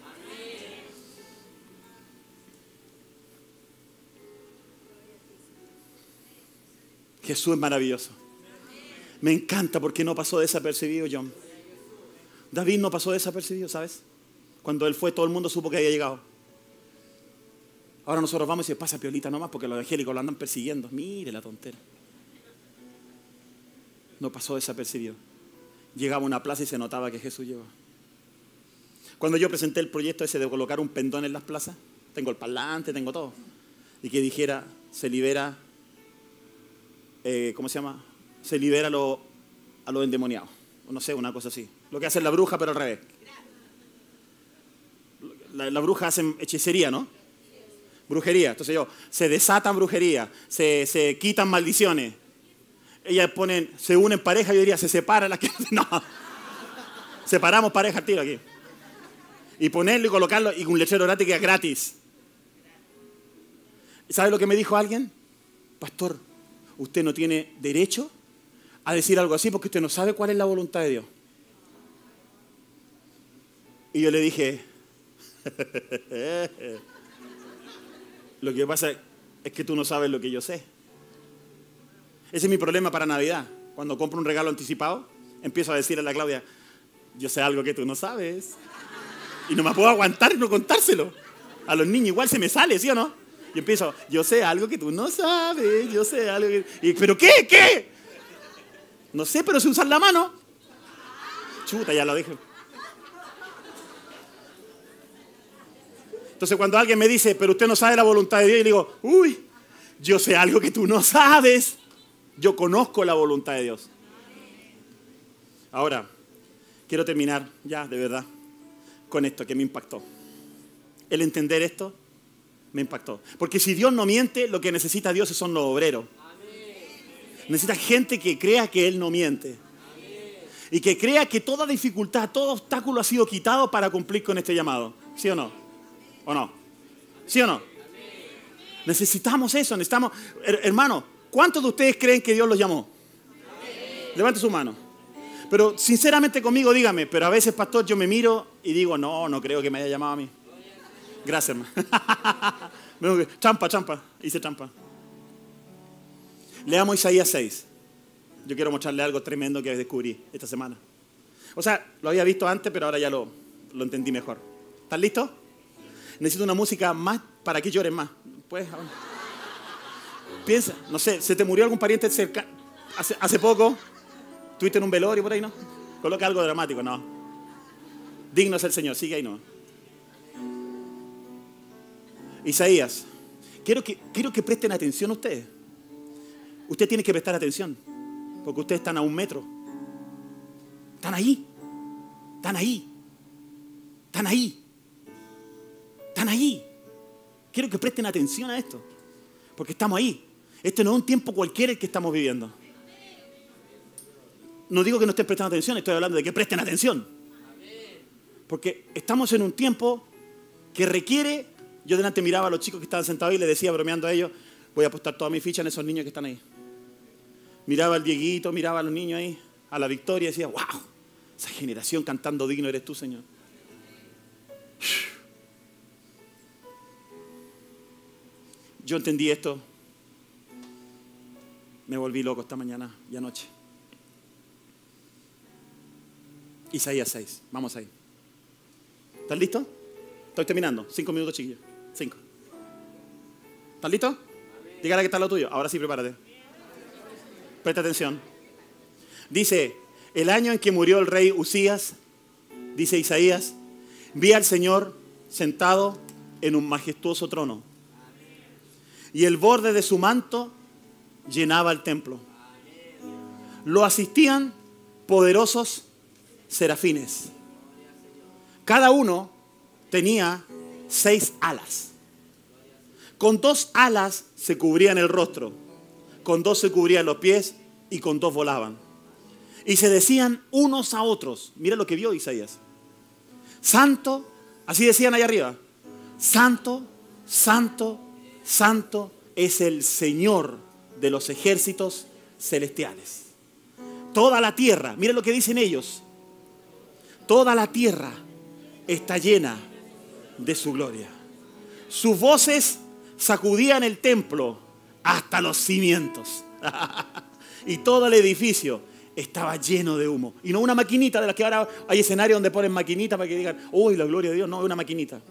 Speaker 3: Jesús es maravilloso. Me encanta porque no pasó desapercibido, John. David no pasó desapercibido, ¿sabes? Cuando él fue, todo el mundo supo que había llegado. Ahora nosotros vamos y se pasa piolita nomás porque los evangélicos lo andan persiguiendo. Mire la tontera. No pasó desapercibido. Llegaba a una plaza y se notaba que Jesús llegó. Cuando yo presenté el proyecto ese de colocar un pendón en las plazas, tengo el parlante, tengo todo, y que dijera, se libera, eh, ¿cómo se llama? Se libera a los a lo endemoniados. O no sé, una cosa así. Lo que hace la bruja, pero al revés. La, la bruja hace hechicería, ¿no? Brujería. Entonces yo, se desatan brujería, se, se quitan maldiciones. Ellas ponen, se unen pareja, yo diría, se separan las que... No. Separamos pareja al tiro aquí. Y ponerlo y colocarlo, y un lechero gratis que es gratis. ¿Sabe lo que me dijo alguien? Pastor, usted no tiene derecho a decir algo así porque usted no sabe cuál es la voluntad de Dios. Y yo le dije, lo que pasa es que tú no sabes lo que yo sé. Ese es mi problema para Navidad. Cuando compro un regalo anticipado, empiezo a decirle a la Claudia, yo sé algo que tú no sabes. Y no me puedo aguantar y no contárselo. A los niños igual se me sale, ¿sí o no? Y empiezo, yo sé algo que tú no sabes, yo sé algo que... Y, ¿pero qué? ¿Qué? No sé, pero sé usar la mano. Chuta, ya lo dije. Entonces cuando alguien me dice, pero usted no sabe la voluntad de Dios, y le digo, uy, yo sé algo que tú no sabes. Yo conozco la voluntad de Dios. Ahora, quiero terminar ya, de verdad, con esto que me impactó. El entender esto me impactó. Porque si Dios no miente, lo que necesita Dios son los obreros. Necesita gente que crea que Él no miente. Y que crea que toda dificultad, todo obstáculo ha sido quitado para cumplir con este llamado. ¿Sí o no? ¿O no? ¿Sí o no? Necesitamos eso, necesitamos... Hermano, ¿cuántos de ustedes creen que Dios los llamó? Levante su mano. Pero sinceramente conmigo dígame, pero a veces, pastor, yo me miro y digo, no, no creo que me haya llamado a mí. Gracias, hermano. Champa, champa, hice champa. Leamos Isaías seis. Yo quiero mostrarle algo tremendo que descubrí esta semana. O sea, lo había visto antes, pero ahora ya lo, lo entendí mejor. ¿Están listos? Necesito una música más para que lloren más. ¿Puedes? Piensa, no sé, ¿se te murió algún pariente cerca hace, hace poco? ¿Tuviste en un velorio por ahí, no? Coloca algo dramático, no. Digno es el Señor, sigue ahí, no. Isaías, quiero que, quiero que presten atención ustedes. Ustedes tienen que prestar atención, porque ustedes están a un metro. Están ahí, están ahí, están ahí, están ahí. Quiero que presten atención a esto, porque estamos ahí. Este no es un tiempo cualquiera el que estamos viviendo. No digo que no estén prestando atención, estoy hablando de que presten atención. Porque estamos en un tiempo que requiere... Yo delante miraba a los chicos que estaban sentados ahí y les decía, bromeando a ellos, voy a apostar toda mi ficha en esos niños que están ahí. Miraba al Dieguito, miraba a los niños ahí, a la Victoria y decía, wow, esa generación cantando digno eres tú, Señor. Yo entendí esto. Me volví loco esta mañana y anoche. Isaías seis, vamos ahí. ¿Están listos? Estoy terminando, cinco minutos, chiquillos. Cinco. ¿Están listos? Dígale que está lo tuyo. Ahora sí, prepárate. Presta atención. Dice, el año en que murió el rey Usías, dice Isaías, vi al Señor sentado en un majestuoso trono. Y el borde de su manto llenaba el templo. Lo asistían poderosos serafines. Cada uno tenía seis alas. Con dos alas se cubrían el rostro, con dos se cubrían los pies y con dos volaban. Y se decían unos a otros, mira lo que vio Isaías, santo, así decían allá arriba, santo, santo, santo es el Señor de los ejércitos celestiales. Toda la tierra, mira lo que dicen ellos, toda la tierra está llena de su gloria. Sus voces sacudían el templo hasta los cimientos. Y todo el edificio estaba lleno de humo. Y no una maquinita de las que ahora hay escenarios donde ponen maquinita para que digan, uy, la gloria de Dios. No, es una maquinita.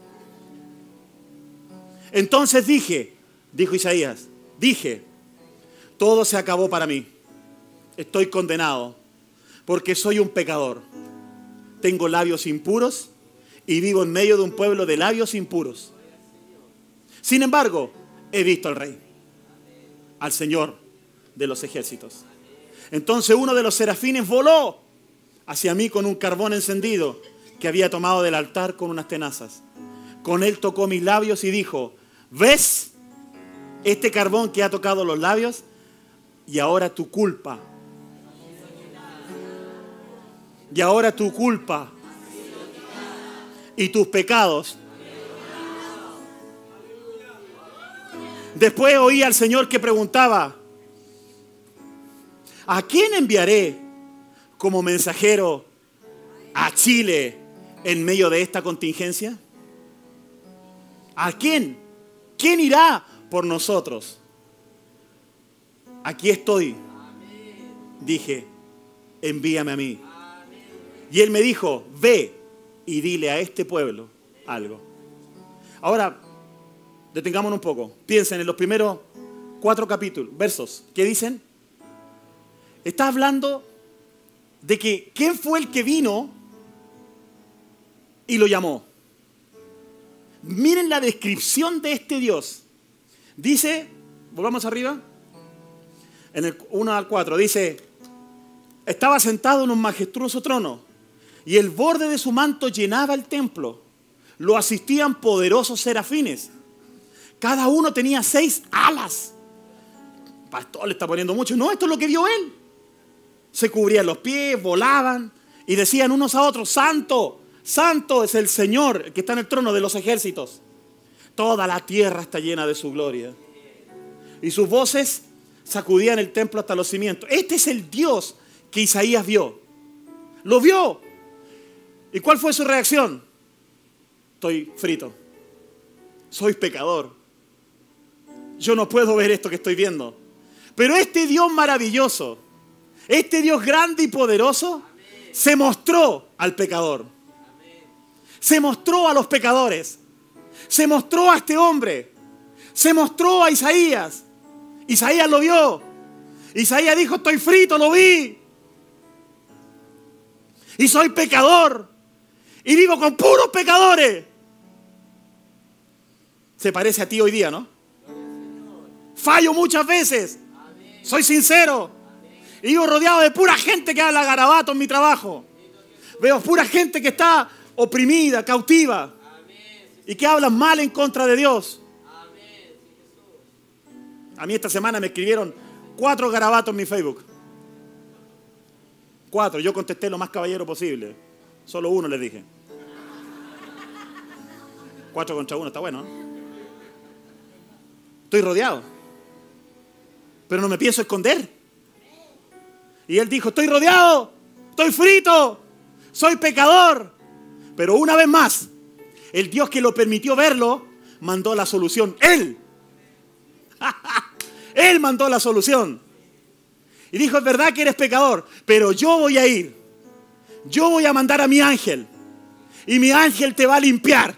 Speaker 3: Entonces dije, dijo Isaías, dije, todo se acabó para mí. Estoy condenado porque soy un pecador. Tengo labios impuros y vivo en medio de un pueblo de labios impuros. Sin embargo, he visto al Rey, al Señor de los ejércitos. Entonces uno de los serafines voló hacia mí con un carbón encendido que había tomado del altar con unas tenazas. Con él tocó mis labios y dijo, ¿ves este carbón que ha tocado los labios? Y ahora tu culpa. Y ahora tu culpa y tus pecados. Después oí al Señor que preguntaba, ¿a quién enviaré como mensajero a Chile en medio de esta contingencia? ¿A quién? ¿Quién irá por nosotros? Aquí estoy. Dije, envíame a mí. Y él me dijo, ve y dile a este pueblo algo. Ahora, detengámonos un poco. Piensen en los primeros cuatro capítulos, versos. ¿Qué dicen? Está hablando de que ¿quién fue el que vino y lo llamó? Miren la descripción de este Dios. Dice, volvamos arriba, en el uno al cuatro, dice, estaba sentado en un majestuoso trono y el borde de su manto llenaba el templo. Lo asistían poderosos serafines. Cada uno tenía seis alas. Pastor, le está poniendo mucho. No, esto es lo que vio él. Se cubrían los pies, volaban y decían unos a otros, santo, santo es el Señor, el que está en el trono de los ejércitos. Toda la tierra está llena de su gloria. Y sus voces sacudían el templo hasta los cimientos. Este es el Dios que Isaías vio. Lo vio. ¿Y cuál fue su reacción? Estoy frito. Soy pecador. Yo no puedo ver esto que estoy viendo. Pero este Dios maravilloso, este Dios grande y poderoso, se mostró al pecador. Se mostró a los pecadores. Se mostró a este hombre. Se mostró a Isaías. Isaías lo vio. Isaías dijo, estoy frito, lo vi. Y soy pecador. Y vivo con puros pecadores. Se parece a ti hoy día, ¿no? Fallo muchas veces. Soy sincero. Y vivo rodeado de pura gente que habla garabato en mi trabajo. Veo pura gente que está oprimida, cautiva. Y que hablan mal en contra de Dios. A mí esta semana me escribieron cuatro garabatos en mi Facebook. Cuatro. Yo contesté lo más caballero posible. Solo uno les dije. Cuatro contra uno, está bueno, ¿no? Estoy rodeado. Pero no me pienso esconder. Y él dijo, estoy rodeado, estoy frito, soy pecador. Pero una vez más, el Dios que lo permitió verlo, mandó la solución. Él. Él mandó la solución. Y dijo, es verdad que eres pecador, pero yo voy a ir. Yo voy a mandar a mi ángel. Y mi ángel te va a limpiar.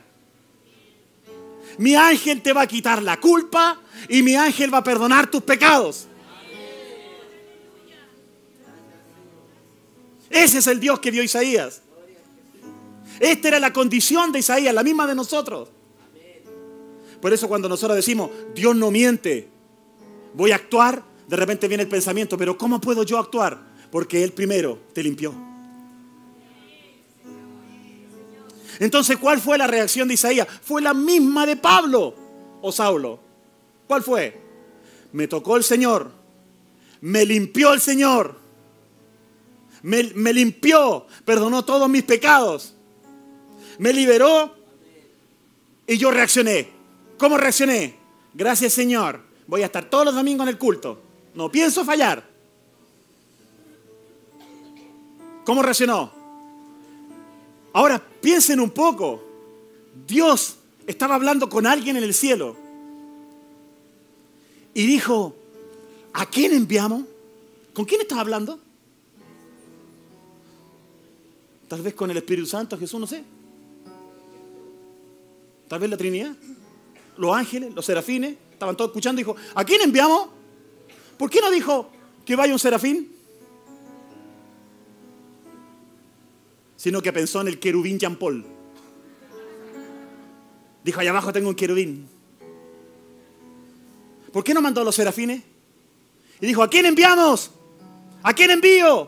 Speaker 3: Mi ángel te va a quitar la culpa. Y mi ángel va a perdonar tus pecados. Ese es el Dios que vio Isaías. Esta era la condición de Isaías, la misma de nosotros. Por eso cuando nosotros decimos, Dios no miente, voy a actuar, de repente viene el pensamiento, pero ¿cómo puedo yo actuar? Porque Él primero te limpió. Entonces, ¿cuál fue la reacción de Isaías? Fue la misma de Pablo o Saulo. ¿Cuál fue? Me tocó el Señor, me limpió el Señor, me, me limpió, perdonó todos mis pecados, me liberó y yo reaccioné. ¿Cómo reaccioné? Gracias, Señor, voy a estar todos los domingos en el culto, no pienso fallar. ¿Cómo reaccionó? Ahora piensen un poco. Dios estaba hablando con alguien en el cielo y dijo, ¿a quién enviamos? ¿Con quién estás hablando? Tal vez con el Espíritu Santo, Jesús, no sé. Tal vez la Trinidad, los ángeles, los serafines, estaban todos escuchando y dijo, ¿a quién enviamos? ¿Por qué no dijo que vaya un serafín? Sino que pensó en el querubín Jean Paul. Dijo, allá abajo tengo un querubín. ¿Por qué no mandó a los serafines? Y dijo, ¿a quién enviamos? ¿A quién envío?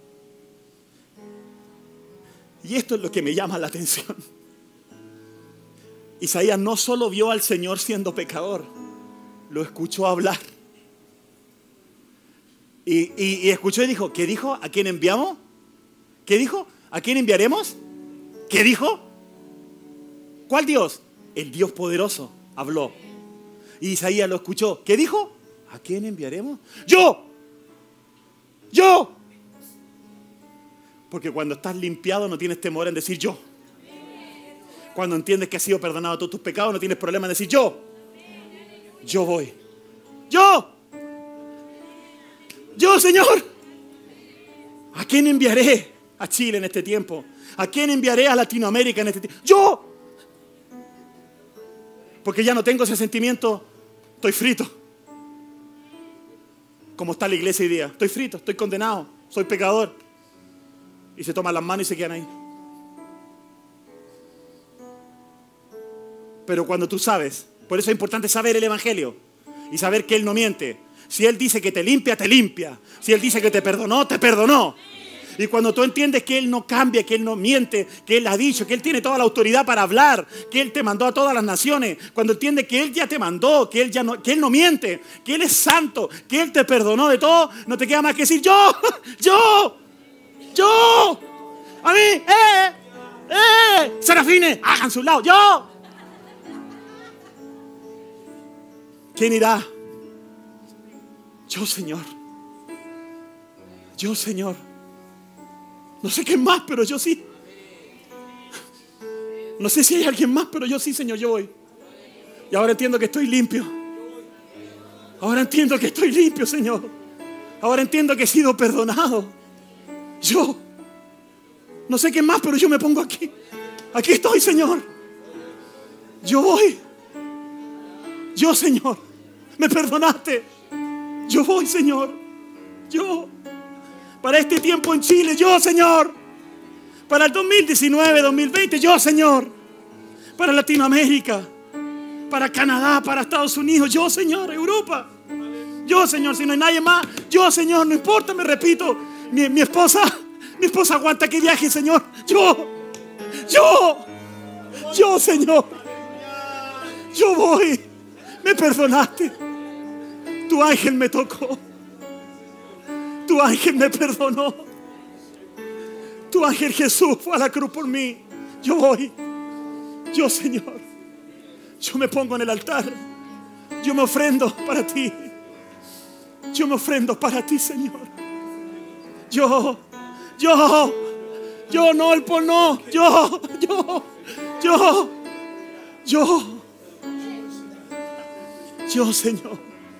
Speaker 3: Y esto es lo que me llama la atención. Isaías no solo vio al Señor siendo pecador, lo escuchó hablar. Y, y, y escuchó y dijo, ¿qué dijo? ¿A quién enviamos? ¿Qué dijo? ¿A quién enviaremos? ¿Qué dijo? ¿Cuál Dios? El Dios poderoso habló. Y Isaías lo escuchó. ¿Qué dijo? ¿A quién enviaremos? ¡Yo! ¡Yo! Porque cuando estás limpiado no tienes temor en decir yo. Cuando entiendes que has sido perdonado todos tus pecados no tienes problema en decir yo. Yo voy. ¡Yo! ¡Yo, Señor! ¿A quién enviaré a Chile en este tiempo? ¿A quién enviaré a Latinoamérica en este tiempo? ¡Yo! Porque ya no tengo ese sentimiento, estoy frito. Como está la iglesia hoy día. Estoy frito, estoy condenado, soy pecador. Y se toman las manos y se quedan ahí. Pero cuando tú sabes, por eso es importante saber el Evangelio y saber que Él no miente. Si Él dice que te limpia, te limpia. Si Él dice que te perdonó, te perdonó. Y cuando tú entiendes que Él no cambia, que Él no miente, que Él ha dicho, que Él tiene toda la autoridad para hablar, que Él te mandó a todas las naciones, cuando entiendes que Él ya te mandó, que Él, ya no, que Él no miente, que Él es santo, que Él te perdonó de todo, no te queda más que decir yo, yo, yo, a mí, eh, eh, serafines, hagan su lado, yo. ¿Quién irá? Yo, Señor. Yo, Señor. No sé qué más, pero yo sí. No sé si hay alguien más, pero yo sí, Señor, yo voy. Y ahora entiendo que estoy limpio. Ahora entiendo que estoy limpio, Señor. Ahora entiendo que he sido perdonado. Yo. No sé qué más, pero yo me pongo aquí. Aquí estoy, Señor. Yo voy. Yo, Señor, me perdonaste. Yo voy, Señor. Yo. Para este tiempo en Chile, yo, Señor. Para el dos mil diecinueve, dos mil veinte, yo, Señor. Para Latinoamérica, para Canadá, para Estados Unidos, yo, Señor, Europa. Yo, Señor, si no hay nadie más, yo, Señor, no importa, me repito. Mi, mi esposa, mi esposa aguanta que viaje, Señor. Yo, yo, yo, Señor. Yo voy. Me perdonaste. Tu ángel me tocó. Tu ángel me perdonó. Tu ángel Jesús fue a la cruz por mí. Yo voy. Yo, Señor. Yo me pongo en el altar. Yo me ofrendo para ti. Yo me ofrendo para ti, Señor. Yo, yo, yo, no, el por no. Yo, yo, yo, yo. Yo, Señor.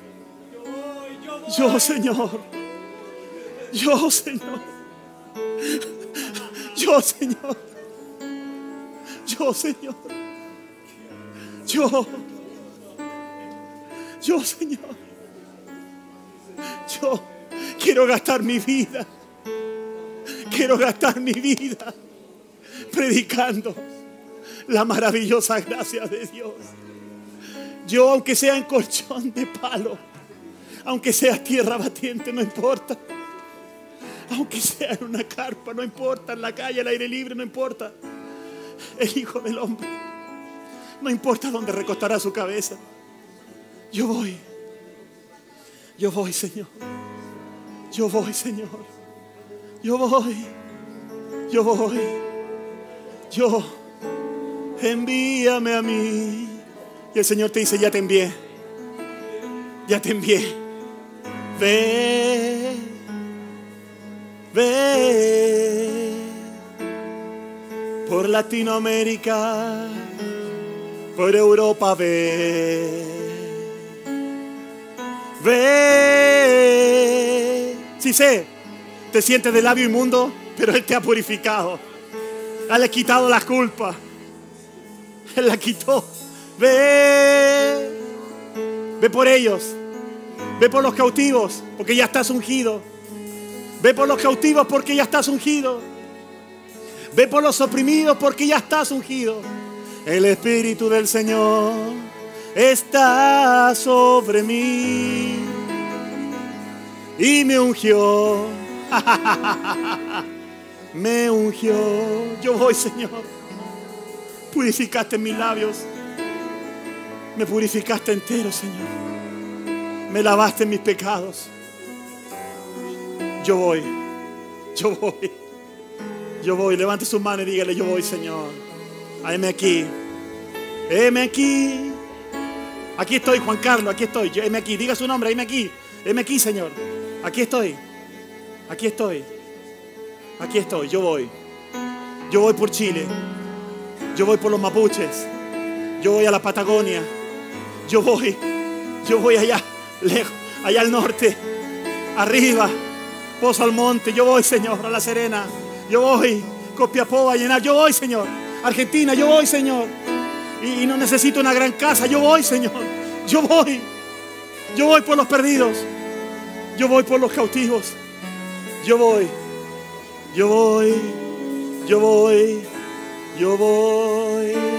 Speaker 3: Yo, Señor. Yo, Señor. Yo, Señor. Yo, Señor. Yo. Yo, Señor. Yo quiero gastar mi vida. quiero gastar mi vida predicando la maravillosa gracia de Dios. Yo, aunque sea en colchón de palo, aunque sea tierra batiente, no importa. Aunque sea en una carpa, no importa. En la calle, al aire libre, no importa. El Hijo del Hombre, no importa dónde recostará su cabeza. Yo voy. Yo voy, Señor. Yo voy, Señor. Yo voy. Yo voy. Yo. Envíame a mí. Y el Señor te dice: ya te envié. Ya te envié. Ve. Ve. Por Latinoamérica. Por Europa, ve. Ve. Sí sé, te sientes de labio inmundo, pero Él te ha purificado. Él le ha quitado la culpa. Él la quitó. Ve. Ve por ellos. Ve por los cautivos, porque ya estás ungido. Ve por los cautivos, porque ya estás ungido. Ve por los oprimidos, porque ya estás ungido. El Espíritu del Señor está sobre mí y me ungió. Me ungió. Yo voy, Señor. Purificaste mis labios. Me purificaste entero, Señor. Me lavaste mis pecados. Yo voy. Yo voy. Yo voy. Levante su mano y dígale: yo voy, Señor. Heme aquí. Heme aquí. Aquí estoy, Juan Carlos. Aquí estoy. Yo, heme aquí. Diga su nombre. Heme aquí. Heme aquí, Señor. Aquí estoy. Aquí estoy. Aquí estoy. Yo voy. Yo voy por Chile. Yo voy por los mapuches. Yo voy a la Patagonia. Yo voy. Yo voy allá, lejos, allá al norte, arriba, Pozo Almonte. Yo voy, Señor, a La Serena. Yo voy, Copiapó, a llenar. Yo voy, Señor, Argentina. Yo voy, Señor. Y, y no necesito una gran casa. Yo voy, Señor. Yo voy. Yo voy por los perdidos. Yo voy por los cautivos. Yo voy. Yo voy. Yo voy. Yo voy.